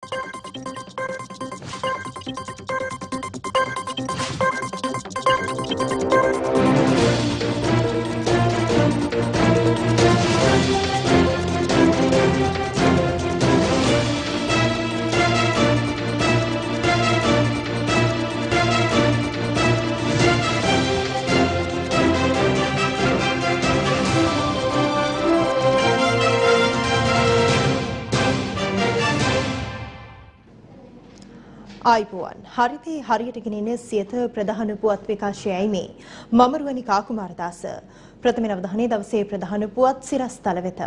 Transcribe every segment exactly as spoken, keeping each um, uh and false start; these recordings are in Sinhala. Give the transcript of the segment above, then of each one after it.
ආයිබෝවන් හරිතේ හරියට ගෙනෙන සියත ප්‍රධාන පුවත් විකාශයයි මේ මම රුවනි කාකුමාරදාස ප්‍රථම අවධානයේ දවසේ ප්‍රධාන පුවත් සිරස්තල වෙත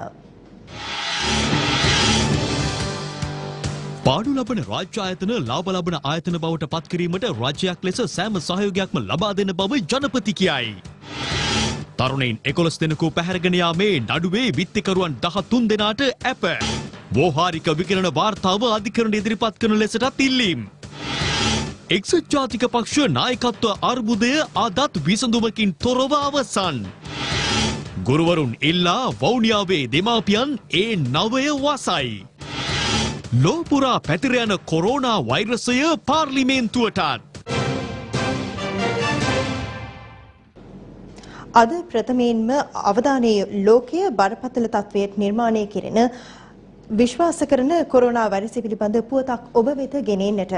පාඩු ලබන රාජ්‍ය ආයතන ලාභ ලබන ආයතන බවට පත් කිරීමට රාජ්‍යයක් ලෙස සෑම සහයෝගයක්ම ලබා දෙන බව ජනපති කියයි. තරුණයින් එකොළොස් දෙනෙකු පැහැරගෙන යාමේ නඩුවේ විත්තිකරුවන් දහතුන් දෙනාට ඇප. වෝහාරික විකිරණ වාර්තාව අධිකරණ ඉදිරිපත් කරන ලෙසටත් ඉල්ලීම්. එක්සත් ජාතික පක්ෂ නායකත්ව අර්බුදය අදත් විසඳුමකින් තොරව අවසන්. ගුරුවරුන් ඉල්ලා වවුනියාවේ දෙමාපියන් ඒ නවය වසයි. ලෝපුරා පැතිර යන කොරෝනා වෛරසය පාර්ලිමේන්තුවටත්. අද ප්‍රථමයෙන්ම අවධානයේ ලෝකයේ බරපතල තත්ත්වයට නිර්මාණය කෙරෙන විශ්වාස කරන කොරෝනා වෛරසය පිළිබඳ පුවතක් ඔබ වෙත ගෙනෙන්නට.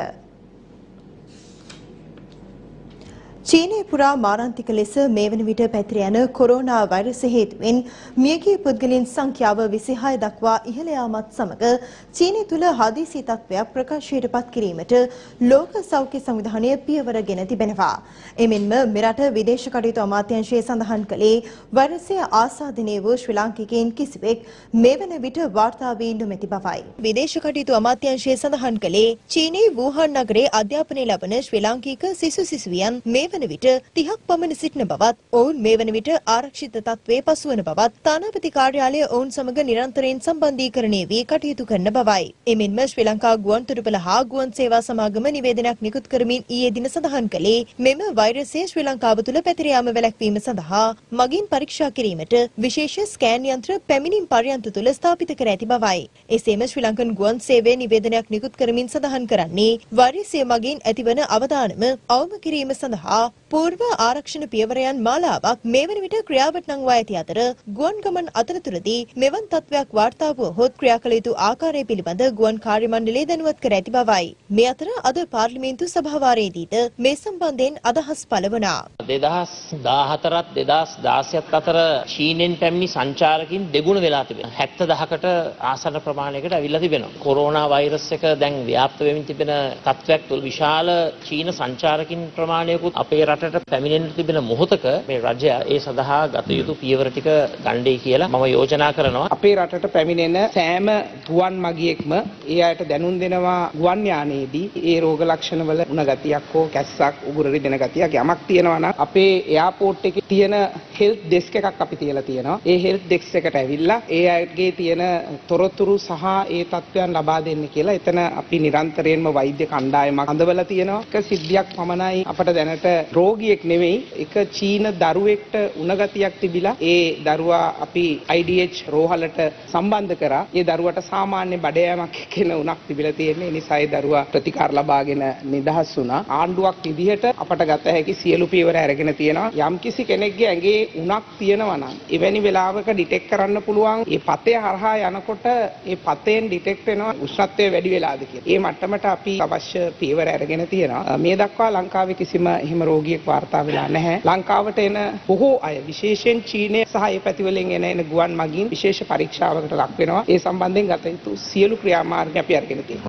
චීනයේ පුරා මාරාන්තික ලෙස මේ වන විට පැතිර යන කොරෝනා වෛරසය හේතුවෙන් මියගිය පුද්ගලයන් සංඛ්‍යාව විසිහය දක්වා ඉහළ යාමත් සමග චීනය තුළ හදිසි තත්ත්වයක් ප්‍රකාශයට පත් කිරීමට ලෝක සෞඛ්‍ය සංවිධානය පියවර ගෙන තිබෙනවා. එමෙන්ම මෙරට විදේශ කටයුතු අමාත්‍යාංශය සඳහන් කළේ වෛරසය ආසාදනය වූ ශ්‍රී ලාංකිකයන් කිසිවෙක් මේ වන විට වාර්තා වී නොමැති බවයි. විදේශ කටයුතු අමාත්‍යාංශය සඳහන් කළේ චීනයේ වූහාන් නගරයේ අධ්‍යාපනය ලබන ශ්‍රී ලාංකික සිසු සිසුවියන් මේ වන විට තිහක් පමණ සිටින බවත් ඔවුන් මේ වන විට ආරක්ෂිත තත්ත්වයේ පසුවන බවත් තානාපති කාර්යාලය ඔවුන් සමග නිරන්තරයෙන් සම්බන්ධීකරණය වී කටයුතු කරන බවයි. එමෙන්ම ශ්‍රී ලංකා ගුවන් තොටුපළ හා ගුවන් සේවා සමාගම නිවේදනයක් නිකුත් කරමින් ඊයේ දින සඳහන් කළේ මෙම වෛරසය ශ්‍රී ලංකාව තුළ පැතිර යාම වැළැක්වීම සඳහා මගින් පරීක්ෂා කිරීමට විශේෂ ස්කෑන් යන්ත්‍ර පැමිණීම් පර්යන්ත තුළ ස්ථාපිත කර ඇති බවයි. එසේම ශ්‍රී ලංකන් ගුවන් සේවයේ නිවේදනයක් නිකුත් කරමින් සඳහන් කරන්නේ වෛරසය මගින් ඇතිවන අවදානම අවම කිරීම සඳහා පූර්ව ආරක්ෂණ පියවරයන් මාලාවක් මේ වන විට ක්‍රියාවට නංවා ඇති අතර ගුවන් ගමන් අතරතුරදී මෙවන් තත්ත්වයක් වාර්තා වුවහොත් ක්‍රියා කළ යුතු ආකාරය පිළිබඳ ගුවන් කාර්ය මණ්ඩලය දැනුවත් කර ඇති බවයි. මේ අතර අද පාර්ලිමේන්තු සභාවාරයේදීද මේ සම්බන්ධයෙන් අදහස් පළ වුණා. දෙදහස් දාහතරත් දෙදහස් දාසයත් අතර චීනෙන් පැමිණි සංචාරකින් දෙගුණ වෙලා තිබෙනවා. හැත්තෑදහකට ආසන්න ප්‍රමාණයකට ඇවිල්ලා තිබෙනවා. කොරෝනා වෛරස් එක දැන් ව්‍යාප්ත වෙමින් තිබෙන තත්ත්වයක් තුළ විශාල චීන සංචාරකින් ප්‍රමාණයකුත් අපේ රටට පැමිණෙන්න තිබෙන මොහොතක මේ රජය ඒ සඳහා ගත යුතු පියවර ටික ගන්නයි කියලා මම යෝජනා කරනවා. අපේ රටට පැමිණෙන සෑම ගුවන් මගියෙක්ම ඒ අයට දැනුම් දෙනවා ගුවන් යානයේදී ඒ රෝග ලක්ෂණ වල උණ ගතියක් හෝ කැස්සක් උගුර රිදෙන ගතියක් යමක් තියෙනවා නම් අපේ එයාපෝට් එකේ තියෙන හෙල්ත් ඩෙස්ක් එකක් අපි තියලා තියෙනවා. ඒ හෙල්ත් ඩෙස්ක් එකට ඇවිල්ලා ඒ අයගේ තියෙන තොරතුරු සහ ඒ තත්ත්වයන් ලබා දෙන්න කියලා එතන අපි නිරන්තරයෙන්ම වෛද්‍ය කණ්ඩායමක් හදවලා තියෙනවා. එක සිද්ධියක් පමණයි අපට දැනට රෝගියෙක් නෙවෙයි එක චීන දරුවෙක්ට උණ ගතියක් තිබිලා ඒ දරුවා අපි I D H රෝහලට සම්බන්ධ කරා. ඒ දරුවට සාමාන්‍ය බඩයෑමක් කියන උණක් තිබිලා තියෙන්නේ. ඒ නිසා ඒ දරුවා ප්‍රතිකාර ලබාගෙන නිදහස් වුණා. ආණ්ඩුවක් විදිහට අපට ගත හැකි සියලු පියවර අරගෙන තියෙනවා. යම්කිසි කෙනෙක්ගේ ඇඟේ උණක් තියෙනවා නම් එවැනි වෙලාවක ඩිටෙක්ට් කරන්න පුළුවන්. ඒ පතේ හරහා යනකොට ඒ පතෙන් ඩිටෙක්ට් වෙනවා උෂ්ණත්වය වැඩි වෙලාද කියලා. ඒ මට්ටමට අපි අවශ්‍ය පියවර අරගෙන තියෙනවා. මේ දක්වා ලංකාවේ කිසිම එහෙම රෝගියෙක් වාර්තා වෙලා නැහැ. ලංකාවට එන බොහෝ අය විශේෂයෙන් චීනය සහ ඒ පැතිවලින් එන එන ගුවන් මගින් විශේෂ පරීක්ෂාවකට ලක් වෙනවා. ඒ සම්බන්ධයෙන් ගත යුතු සියලු ක්‍රියාමාර්ග අපි අරගෙන තියෙනවා.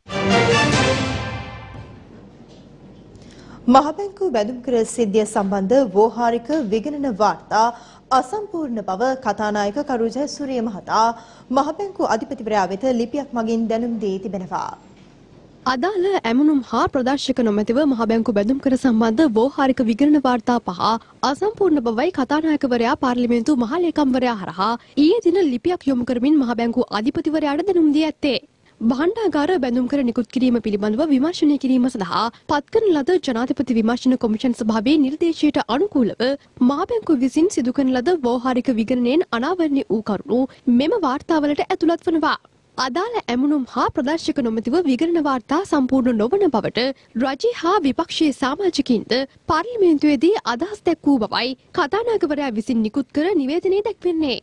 මහබැංකු බැඳුම් කර සිද්ධිය සම්බන්ධ වෝහාරික විගණන වාර්තා අසම්පූර්ණ බව කතානායක කරු ජයසූරිය මහතා මහබැංකු අධිපතිවරයා වෙත ලිපියක් මගින් දැනුම් දී තිබෙනවා. අදාළ ඇමුණුම් හා ප්‍රදර්ශක නොමැතිව මහබැංකු බැඳුම් කර සම්බන්ධ වෝහාරික විගණන වාර්තා පහ අසම්පූර්ණ බවයි කතානායකවරයා පාර්ලිමේන්තු මහලේකම්වරයා හරහා ඊයේ දින ලිපියක් යොමු කරමින් මහබැංකු අධිපතිවරයාට දැනුම් දී ඇත්තේ. භාණ්ඩාගාර බැඳුම් කර නිකුත් කිරීම පිළිබඳව විමර්ශනය කිරීම සඳහා පත් කරන ලද ජනාධිපති විමර්ශන කොමිෂන් සභාවේ නිර්දේශයට අනුකූලව මහබැංකුව විසින් සිදු කරන ලද වෝහාරික විගණනයෙන් අනාවරණය වූ කරුණු මෙම වාර්තාවලට ඇතුළත් වනවා. අදාළ ඇමුණුම් හා ප්‍රදර්ශක නොමැතිව විගණන වාර්තා සම්පූර්ණ නොවන බවට රජය හා විපක්ෂයේ සමාජිකින්ද පාර්ලිමේන්තුවේදී අදහස් දැක්වූ බවයි කතානායකවරයා විසින් නිකුත් කර නිවේදනයේ දැක්වෙන්නේ.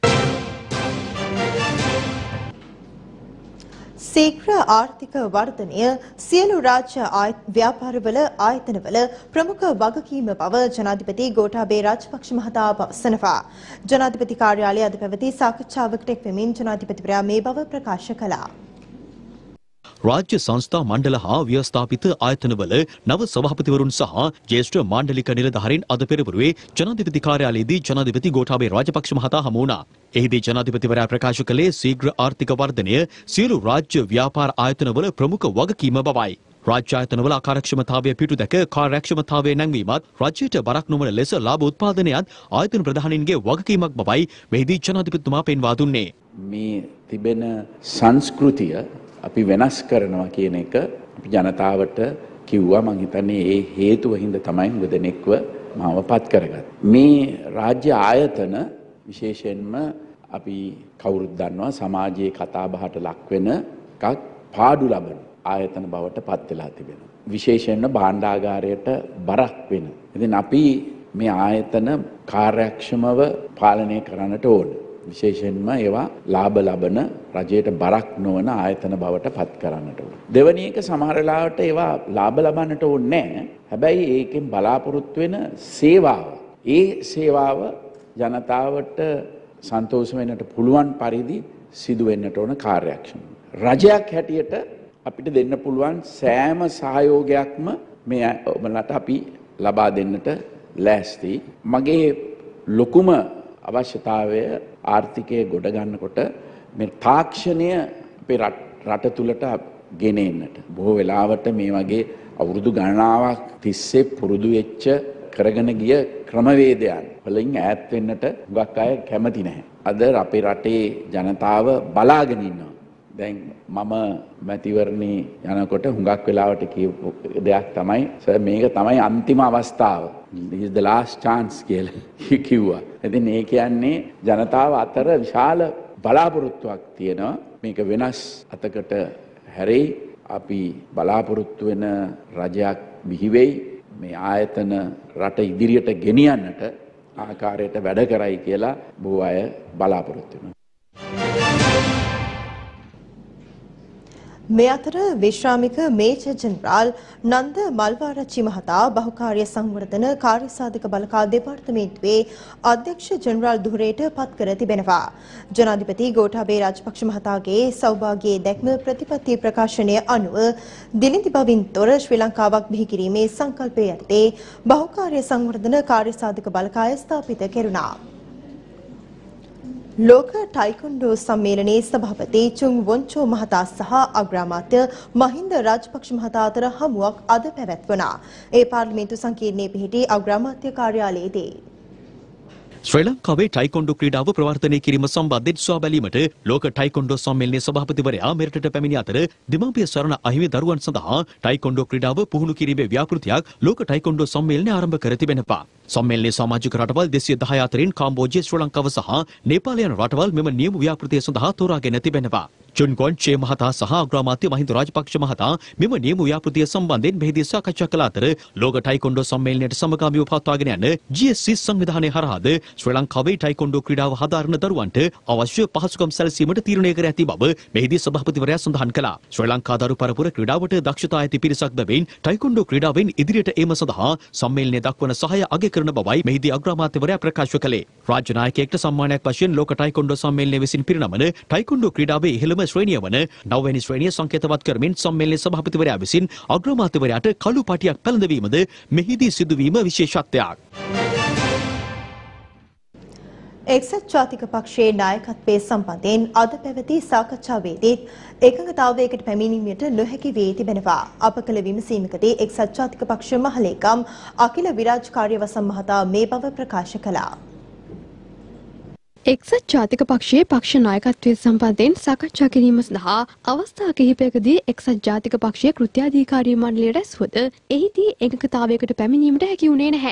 ශීඝ්‍ර ආර්ථික වර්ධනය සියලු රාජ්‍ය ව්‍යාපාරවල ආයතනවල ප්‍රමුඛ වගකීම බව ජනාධිපති ගෝඨාභය රාජපක්ෂ මහතා පවසනවා. ජනාධිපති කාර්යාලය අද පැවති සාකච්ඡාවකට එක් වෙමින් ජනාධිපතිවරයා මේ බව ප්‍රකාශ කළා. රාජ්‍ය සංස්ථා මණ්ඩල හා ව්‍යවස්ථාපිත ආයතනවල නව සභාපතිවරුන් සහ ජ්‍යෙෂ්ඨ මාණ්ඩලික නිලධාරීන් අද පෙරවරුවේ ජනාධිපති කාර්යාලයේදී ජනාධිපති ගෝඨාභය රාජපක්ෂ මහතා හමු වුණා. එහිදී ජනාධිපතිවරයා ප්‍රකාශ කළේ ශීඝ්‍ර ආර්ථික වර්ධනය සියලු රාජ්‍ය ව්‍යාපාර ආයතනවල ප්‍රමුඛ වගකීම බවයි. රාජ්‍ය ආයතනවල අකාර්යක්ෂමතාවය පිටු දැක කාර්යක්ෂමතාවය නැංවීමත් රජයට බරක් නොවන ලෙස ලාභ උත්පාදනයත් ආයතන ප්‍රධානීන්ගේ වගකීමක් බවයි මෙහිදී ජනාධිපතිතුමා පෙන්වා දුන්නේ. මේ තිබෙන සංස්කෘතිය අපි වෙනස් කරනවා කියන එක අපි ජනතාවට කිව්වා. මං හිතන්නේ ඒ හේතුව හින්දා තමයි මුදෙනෙක්ව මාව පත් කරගත්තේ. මේ රාජ්‍ය ආයතන විශේෂයෙන්ම අපි කවුරුත් දන්නවා සමාජයේ කතා බහට ලක් වෙන එකක් පාඩු ලබන ආයතන බවට පත් වෙලා තිබෙනවා. විශේෂයෙන්ම භාණ්ඩාගාරයට බරක් වෙන. ඉතින් අපි මේ ආයතන කාර්යක්ෂමව පාලනය කරන්නට ඕන. විශේෂයෙන්ම ඒවා ලාභ ලබන රජයට බරක් නොවන ආයතන බවට පත් කරන්නට ඕන. දෙවැනි එක සමහර වෙලාවට ඒවා ලාභ ලබන්නට ඕනේ නැහැ. හැබැයි ඒකෙන් බලාපොරොත්තු වෙන සේවාව ඒ සේවාව ජනතාවට සන්තෝෂ වෙන්නට පුළුවන් පරිදි සිදු වෙන්නට ඕන කාර්යක්ෂම. රජයක් හැටියට අපිට දෙන්න පුළුවන් සෑම සහයෝගයක්ම මේ ඔබලට අපි ලබා දෙන්නට ලෑස්ති. මගේ ලොකුම අවශ්‍යතාවය ආර්ථිකය ගොඩ ගන්නකොට මේ තාක්ෂණය අපේ රට තුළට ගෙන එන්නට. බොහෝ වෙලාවට මේ වගේ අවුරුදු ගණනාවක් තිස්සේ පුරුදු වෙච්ච කරගෙන ගිය ක්‍රමවේදයන් වලින් ඈත් වෙන්නට හුඟක් අය කැමති නැහැ. අද අපේ රටේ ජනතාව බලාගෙන ඉන්නවා. දැන් මම මැතිවරණේ යනකොට හුඟක් වෙලාවට කියපු දෙයක් තමයි සර් මේක තමයි අන්තිම අවස්ථාව. this is the last chance කියලා කිව්වා. ඉතින් ඒ කියන්නේ ජනතාව අතර විශාල බලාපොරොත්තුවක් තියෙනවා. මේක වෙනස් අතකට හැරෙයි. අපි බලාපොරොත්තු වෙන රජයක් බිහි වෙයි. මේ ආයතන රට ඉදිරියට ගෙනියන්නට ආකාරයට වැඩ කරයි කියලා බොහෝ අය බලාපොරොත්තු වෙනවා. මේ අතර විශ්‍රාමික මේජර් ජෙනරාල් නන්ද මල්වාරච්චි මහතා බහුකාර්ය සංවර්ධන කාර්යසාධක බලකා දෙපාර්තමේන්තුවේ අධ්‍යක්ෂ ජෙනරාල් ධුරයට පත් කර තිබෙනවා. ජනාධිපති ගෝඨාභය රාජපක්ෂ මහතාගේ සෞභාග්‍යයේ දැක්ම ප්‍රතිපත්ති ප්‍රකාශනය අනුව දිලිඳි බවින් තොර ශ්‍රී ලංකාවක් බිහි කිරීමේ සංකල්පය යටතේ බහුකාර්ය සංවර්ධන කාර්යසාධක බලකාය ස්ථාපිත කෙරුණා. ලෝක ටයිකොන්ඩෝ සම්මේලනයේ සභාපති චුං වොන්චෝ මහතා සහ අග්‍රාමාත්‍ය මහින්ද රාජපක්ෂ මහතා අතර හමුවක් අද පැවැත්වුණා. ඒ පාර්ලිමේන්තු සංකීර්ණයේ පිහිටි අග්‍රාමාත්‍ය කාර්යාලයේදී ශ්‍රී ලංකාවේ ටයිකොන්ඩෝ ක්‍රීඩාව ප්‍රවර්ධනය කිරීම සම්බන්ධයෙන් සොයා බැලීමට ලෝක ටයිකොන්ඩෝ සම්මේලනයේ සභාපතිවරයා මෙරටට පැමිණි අතර දෙමාපිය සරණ අහිමි දරුවන් සඳහා ටයිකොන්ඩෝ ක්‍රීඩාව පුහුණු කිරීමේ ව්‍යාපෘතියක් ලෝක ටයිකොන්ඩෝ සම්මේලනය ආරම්භ කර තිබෙනවා. සම්මේලනයේ සමාජික රටවල් දෙසිය දහය අතරින් කාම්බෝජිය, ශ්‍රී ලංකාව සහ නේපාලය යන රටවල් මෙම නියම ව්‍යාපෘතිය සඳහා තෝරාගෙන තිබෙනවා. චුන් ගොන් චේ මහතා සහ අග්‍රාමාත්‍ය මහින්ද රාජපක්ෂ මහතා මෙම නියම ව්‍යාපෘතිය සම්බන්ධයෙන් මෙහිදී සාකච්ඡා කළ අතර ලෝක ටයිකොන්ඩෝ සම්මේලනයට සමගාමීව පවත්වාගෙන යන ජී එස් සී සංවිධානය හරහාද ශ්‍රී ලංකාවේ ටයිකොන්ඩෝ ක්‍රීඩාව හදාරන දරුවන්ට අවශ්‍ය පහසුකම් සැලසීමට තීරණය කර ඇති බව මෙහිදී සභාපතිවරයා සඳහන් කළා. ශ්‍රී ලංකා දරු පරපුර ක්‍රීඩාවට දක්ෂතා ඇති පිරිසක් බැවින් ටයිකොන්ඩෝ ක්‍රීඩාවෙන් ඉදිරියට ඒම සඳහා සම්මේලනය දක්වන සහාය අගය කරන බවයි මෙහිදී අග්‍රාමාත්‍යවරයා ප්‍රකාශ කළේ. රාජ්‍ය නායකයෙක්ට සම්මානයක් වශයෙන් ලෝක ටයිකොන්ඩෝ සම්මේලනය විසින් පිරිනමන ටයිකොන්ඩෝ ක්‍රීඩාවේ ඉහළම ශ්‍රේණිය වන නවවැනි ශ්‍රේණිය සංකේතවත් කරමින් සම්මේලනයේ සභාපතිවරයා විසින් අග්‍රාමාත්‍යවරයාට කළු පටියක් පැළඳවීමද මෙහිදී සිදුවීම විශේෂත්වයක්. එක්සත් ජාතික පක්ෂයේ නායකත්වයේ සම්බන්ධයෙන් අද පැවති සාකච්ඡාවේදී එකඟතාවයකට පැමිණීමට නොහැකි වී තිබෙනවා. අප කළ විමසීමකදී එක්සත් ජාතික පක්ෂ මහලේකම් අකිල විරාජ් කාර්යවසම් මහතා මේ බව ප්‍රකාශ කළා. එක්සත් ජාතික පක්ෂයේ පක්ෂ නායකත්වය සම්බන්ධයෙන් සාකච්ඡා කිරීම සඳහා අවස්ථා කිහිපයකදී එක්සත් ජාතික පක්ෂයේ කෘත්‍යාධිකාරී මණ්ඩලය රැස්වද එහිදී එකඟතාවයකට පැමිණීමට හැකි වුණේ නැහැ.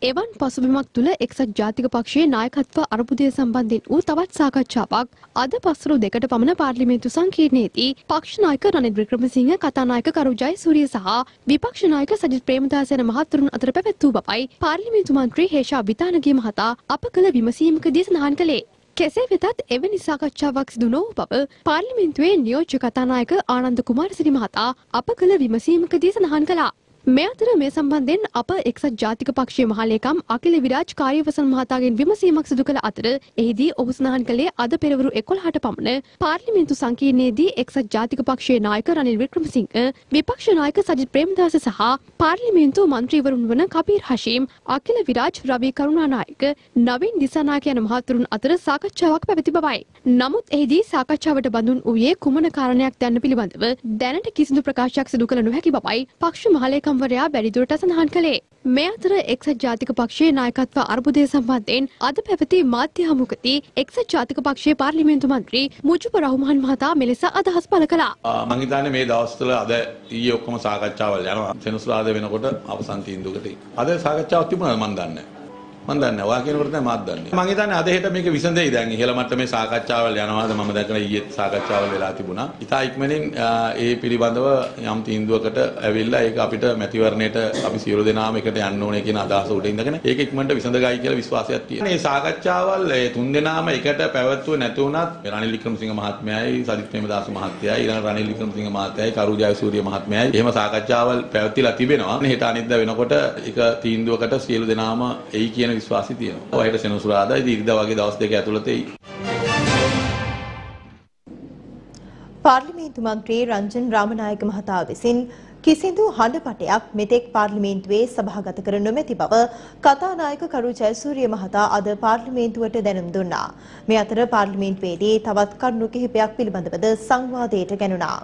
එවන් පසුබිමක් තුළ එක්සත් ජාතික පක්ෂයේ නායකත්ව අර්බුදය සම්බන්ධයෙන් වූ තවත් සාකච්ඡාවක් අද පස්වරු දෙකට පමණ පාර්ලිමේන්තු සංකීර්ණයේදී පක්ෂ නායක රනිල් වික්‍රමසිංහ, කතානායක කරු ජයසූරිය සහ විපක්ෂ නායක සජිත් ප්‍රේමදාස යන මහත්වරුන් අතර පැවැත් වූ බවයි පාර්ලිමේන්තු මන්ත්‍රී හේෂා විතානගේ මහතා අප කළ විමසීමකදී සඳහන් කළේ. කෙසේ වෙතත් එවැනි සාකච්ඡාවක් සිදු නොවූ බව පාර්ලිමේන්තුවේ නියෝජ්‍ය කතානායක ආනන්ද කුමාරසිරි මහතා අප කළ විමසීමකදී සඳහන් කළා. මේ අතර මේ සම්බන්ධයෙන් අප එක්සත් ජාතික පක්ෂයේ මහලේකම් අකිල විරාජ් කාර්යවසම් මහතාගෙන් විමසීමක් සිදු කළ අතර එහිදී ඔහු සඳහන් කළේ අද පෙරවරු එකොළහට පමණ පාර්ලිමේන්තු සංකීර්ණයේදී එක්සත් ජාතික පක්ෂයේ නායක රනිල් වික්‍රමසිංහ, විපක්ෂ නායක සජිත් ප්‍රේමදාස සහ පාර්ලිමේන්තු මන්ත්‍රීවරුන් වන කබීර් හෂීම්, අකිල විරාජ්, රවි කරුණානායක, නවීන් දිසානායක යන මහතුරුන් අතර සාකච්ඡාවක් පැවති බවයි. නමුත් එහිදී සාකච්ඡාවට බඳුන් වූයේ කුමන කාරණයක් දැන පිළිබඳව දැනට කිසිදු ප්‍රකාශයක් සිදු කළ නොහැකි බවයි පක්ෂ මහලේකම් වරයා බැරිදුරට සඳහන් කළේ. මේ අතර එක්සත් ජාතික පක්ෂයේ නායකත්ව අර්බුදය සම්බන්ධයෙන් අද පැවති මාධ්‍ය හමුවකදී එක්සත් ජාතික පක්ෂයේ පාර්ලිමේන්තු මන්ත්‍රී මුජිබුර් රහ්මාන් මහතා මෙලෙස අදහස් පළ කළා. මම හිතන්නේ මේ දවස්වල අද ඊයේ ඔක්කොම සාකච්ඡාවල් යනවා. සෙනසුරාදා වෙනකොට අවසන් තීන්දුවකට. අද සාකච්ඡාවක් තිබුණාද මන් දන්නේ නැහැ. මම දන්නේ නැහැ. ඔයා කියනකොට තමයි මාත් දන්නේ. මම හිතන්නේ අද හෙට මේක විසඳෙයි දැන්. ඉහළ මට්ටමේ සාකච්ඡාවල් යනවාද මම දැක්කම ඊයේ සාකච්ඡාවල් වෙලා තිබුණා. ඉතා ඉක්මනින් ඒ පිළිබඳව යම් තීන්දුවකට ඇවිල්ලා ඒක අපිට මැතිවරණයට අපි සියලු දෙනාම එකට යන්න ඕනේ කියන අදහස උඩ ඉඳගෙන ඒක ඉක්මනට විසඳගයි කියලා විශ්වාසයක් තියෙනවා. මේ සාකච්ඡාවල් ඒ තුන් දෙනාම එකට පැවැත්වුවේ නැති වුණත් රනිල් වික්‍රමසිංහ මහත්මයායි, සජිත් ප්‍රේමදාස මහත්තයායි, ඊළඟ රනිල් වික්‍රමසිංහ මහත්තයායි, කරු ජයසූරිය මහත්මයායි එහෙම සාකච්ඡාවල් පැවැත්විලා තිබෙනවා. හෙට අනිද්දා වෙනකොට ඒක තීන්දුවකට සියලු දෙනාම එයි කියන විශ්වාසය තියෙනවා. ඔය හෙට සෙනසුරාදා ඉරිදා වගේ දවස් දෙක ඇතුළත එයි. පාර්ලිමේන්තු මන්ත්‍රී රංජන් රාමනායක මහතා විසින් කිසිදු හඬපටයක් මෙතෙක් පාර්ලිමේන්තුවේ සභාගත කර නොමැති බව කතානායක කරු ජයසූරිය මහතා අද පාර්ලිමේන්තුවට දැනුම් දුන්නා. මේ අතර පාර්ලිමේන්තුවේදී තවත් කරුණු කිහිපයක් පිළිබඳවද සංවාදයට ගැනුණා.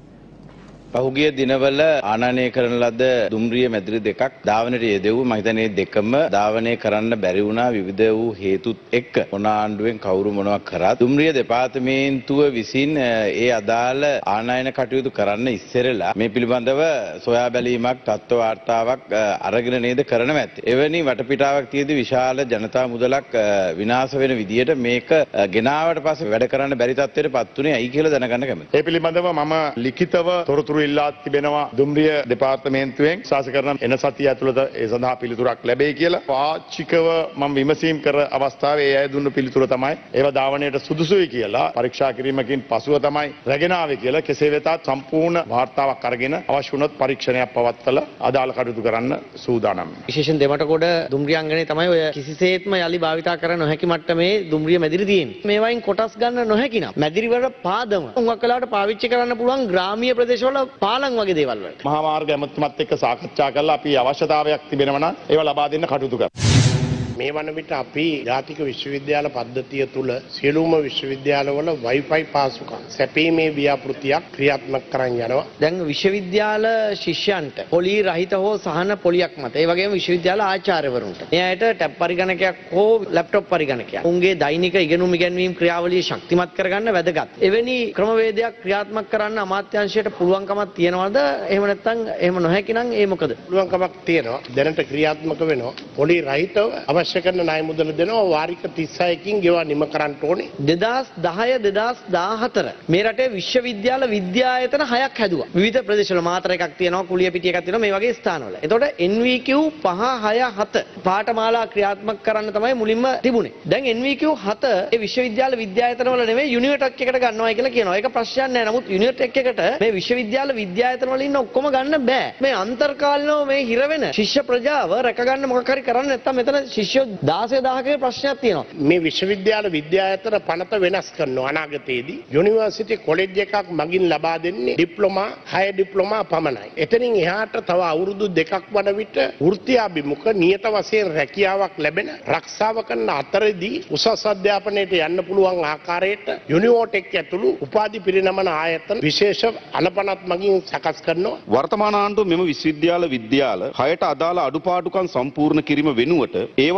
පහුගිය දිනවල ආනයනය කරන ලද දුම්රිය මැදිරි දෙකක් ධාවනයට යෙදුව මම හිතන්නේ දෙකම ධාවනය කරන්න බැරි වුණා විවිධ වූ හේතුත් එක්ක. මොන ආණ්ඩුවෙන් කවුරු මොනවා කරත් දුම්රිය දෙපාර්තමේන්තුව විසින් ඒ අදාළ ආනයන කටයුතු කරන්න ඉස්සෙරලා මේ පිළිබඳව සොයා බැලීමක් තත්ත්ව වාර්තාවක් අරගෙන නේද කරනවා ඇත්තේ. එවැනි වටපිටාවක් තියදී විශාල ජනතා මුදලක් විනාශ වෙන විදියට මේක ගෙනාවට පස්සේ වැඩ කරන්න බැරි තත්ත්වයට පත් වුණේ ඇයි කියලා දැනගන්න කැමතියි. ඒ පිළිබඳව මම ලිඛිතව තොරතුරු ඉල්ලා තිබෙනවා දුම්රිය දෙපාර්තමේන්තුවෙන් ශාසක කරන එන සතිය ඇතුළත ඒ සඳහා පිළිතුරක් ලැබෙයි කියලා. වාචිකව මම විමසීම් කර අවස්ථාවේ ඒ අය දුන්න පිළිතුර තමයි ඒව ධාවනයට සුදුසුයි කියලා පරීක්ෂා කිරීමකින් පසුව තමයි රැගෙන ආවේ කියලා. කෙසේ වෙතත් සම්පූර්ණ වාර්තාවක් අරගෙන අවශ්‍ය වුණොත් පරීක්ෂණයක් පවත්වලා අදාළ කටයුතු කරන්න සූදානම්. විශේෂයෙන් දෙමටකොඩ දුම්රිය අංගනේ තමයි ඔය කිසිසේත්ම යලි භාවිතා කර නොහැකි මට්ටමේ දුම්රිය මැදිරි තියෙන්නේ. මේවායින් කොටස් ගන්න නොහැකි නම් මැදිරි වල පාදම උඟක් වෙලාවට පාවිච්චි කරන්න පුළුවන් ග්‍රාමීය ප්‍රදේශවල පාලම් වගේ දේවල් වලට. මහා මාර්ග ඇමතුමත් එක්ක සාකච්ඡා කරලා අපි අවශ්‍යතාවයක් තිබෙනවා නම් ඒවා ලබා දෙන්න කටයුතු කරමු. මේ වන විට අපි ජාතික විශ්වවිද්‍යාල පද්ධතිය තුළ සියලුම විශ්වවිද්‍යාලවල Wi-Fi පාසුකම් සැපීමේ ව්‍යාපෘතියක් ක්‍රියාත්මක කරන් යනවා. දැන් විශ්වවිද්‍යාල ශිෂ්‍යයන්ට පොලි රහිත හෝ සහන පොලියක් මත ඒ වගේම විශ්වවිද්‍යාල ආචාර්යවරුන්ට මේ අයට ටැබ් පරිගණකයක් හෝ ලැප්ටොප් පරිගණකයක් උන්ගේ දෛනික ඉගෙනුම් ඉගැන්වීම් ක්‍රියාවලිය ශක්තිමත් කරගන්න වැදගත්. එවැනි ක්‍රමවේදයක් ක්‍රියාත්මක කරන්න අමාත්‍යාංශයට පුළුවන්කමක් තියනවද? එහෙම නැත්නම් එහෙම නොහැකි නම් ඒ මොකද? පුළුවන්කමක් තියෙනවා. දැනට ක්‍රියාත්මක වෙනවා. පොලි රහිතව අවශ්‍ය කරන ණය මුදල දෙනවා වාරික තිස් හයකින් ගෙවා නිම කරන්න ඕනේ. දෙදාස් දහය දෙදාස් දාහතර මේ රටේ විශ්වවිද්‍යාල විද්‍යායතන හයක් හැදුවා. විවිධ ප්‍රදේශවල මාතර එකක් තියෙනවා, කුලියපිටිය එකක් තියෙනවා, මේ වගේ ස්ථානවල. එතකොට එන් වී කිව් පහ හය හත පාඨමාලා ක්‍රියාත්මක කරන්න තමයි මුලින්ම තිබුණේ. දැන් එන් වී කිව් හත ඒ විශ්වවිද්‍යාල විද්‍යායතන වල නෙමෙයි යුනිවර්ටෙක් එකට ගන්නවායි කියලා කියනවා. ඒක ප්‍රශ්නයක් නෑ. නමුත් යුනිවර්ටෙක් එකට මේ විශ්වවිද්‍යාල විද්‍යායතන වල ඉන්න ඔක්කොම ගන්න බෑ. මේ අන්තර්කාලීනව මේ හිර වෙන ශිෂ්‍ය ප්‍රජාව රැක ගන්න මොකක් හරි කරන්න නැත්නම් මෙතන ශිෂ්‍ය දාසය දහයක ප්‍රශ්නයක් තියෙනවා. මේ විශ්වවිද්‍යාල විද්‍යායතන පනත වෙනස් කරනවා අනාගතයේදී. යුනිවර්සිටි කොලෙජ් එකක් මගින් ලබා දෙන්නේ ඩිප්ලෝමා හය ඩිප්ලෝමා පමණයි. එතනින් එහාට තව අවුරුදු දෙකක් වන විට වෘත්තියාභිමුඛ නියත වශයෙන් රැකියාවක් ලැබෙන රක්ෂාව කරන අතරදී උසස් අධ්‍යාපනයට යන්න පුළුවන් ආකාරයට යුනිවර්ටෙක් ඇතුළු උපාධි පිරිනමන ආයතන විශේෂ අලපනත් මගින් සකස් කරනවා. වර්තමාන ආණ්ඩුව මෙම විශ්වවිද්‍යාල විද්‍යාල හයට අදාළ අඩුපාඩුකම් සම්පූර්ණ කිරීම වෙනුවට ඒවා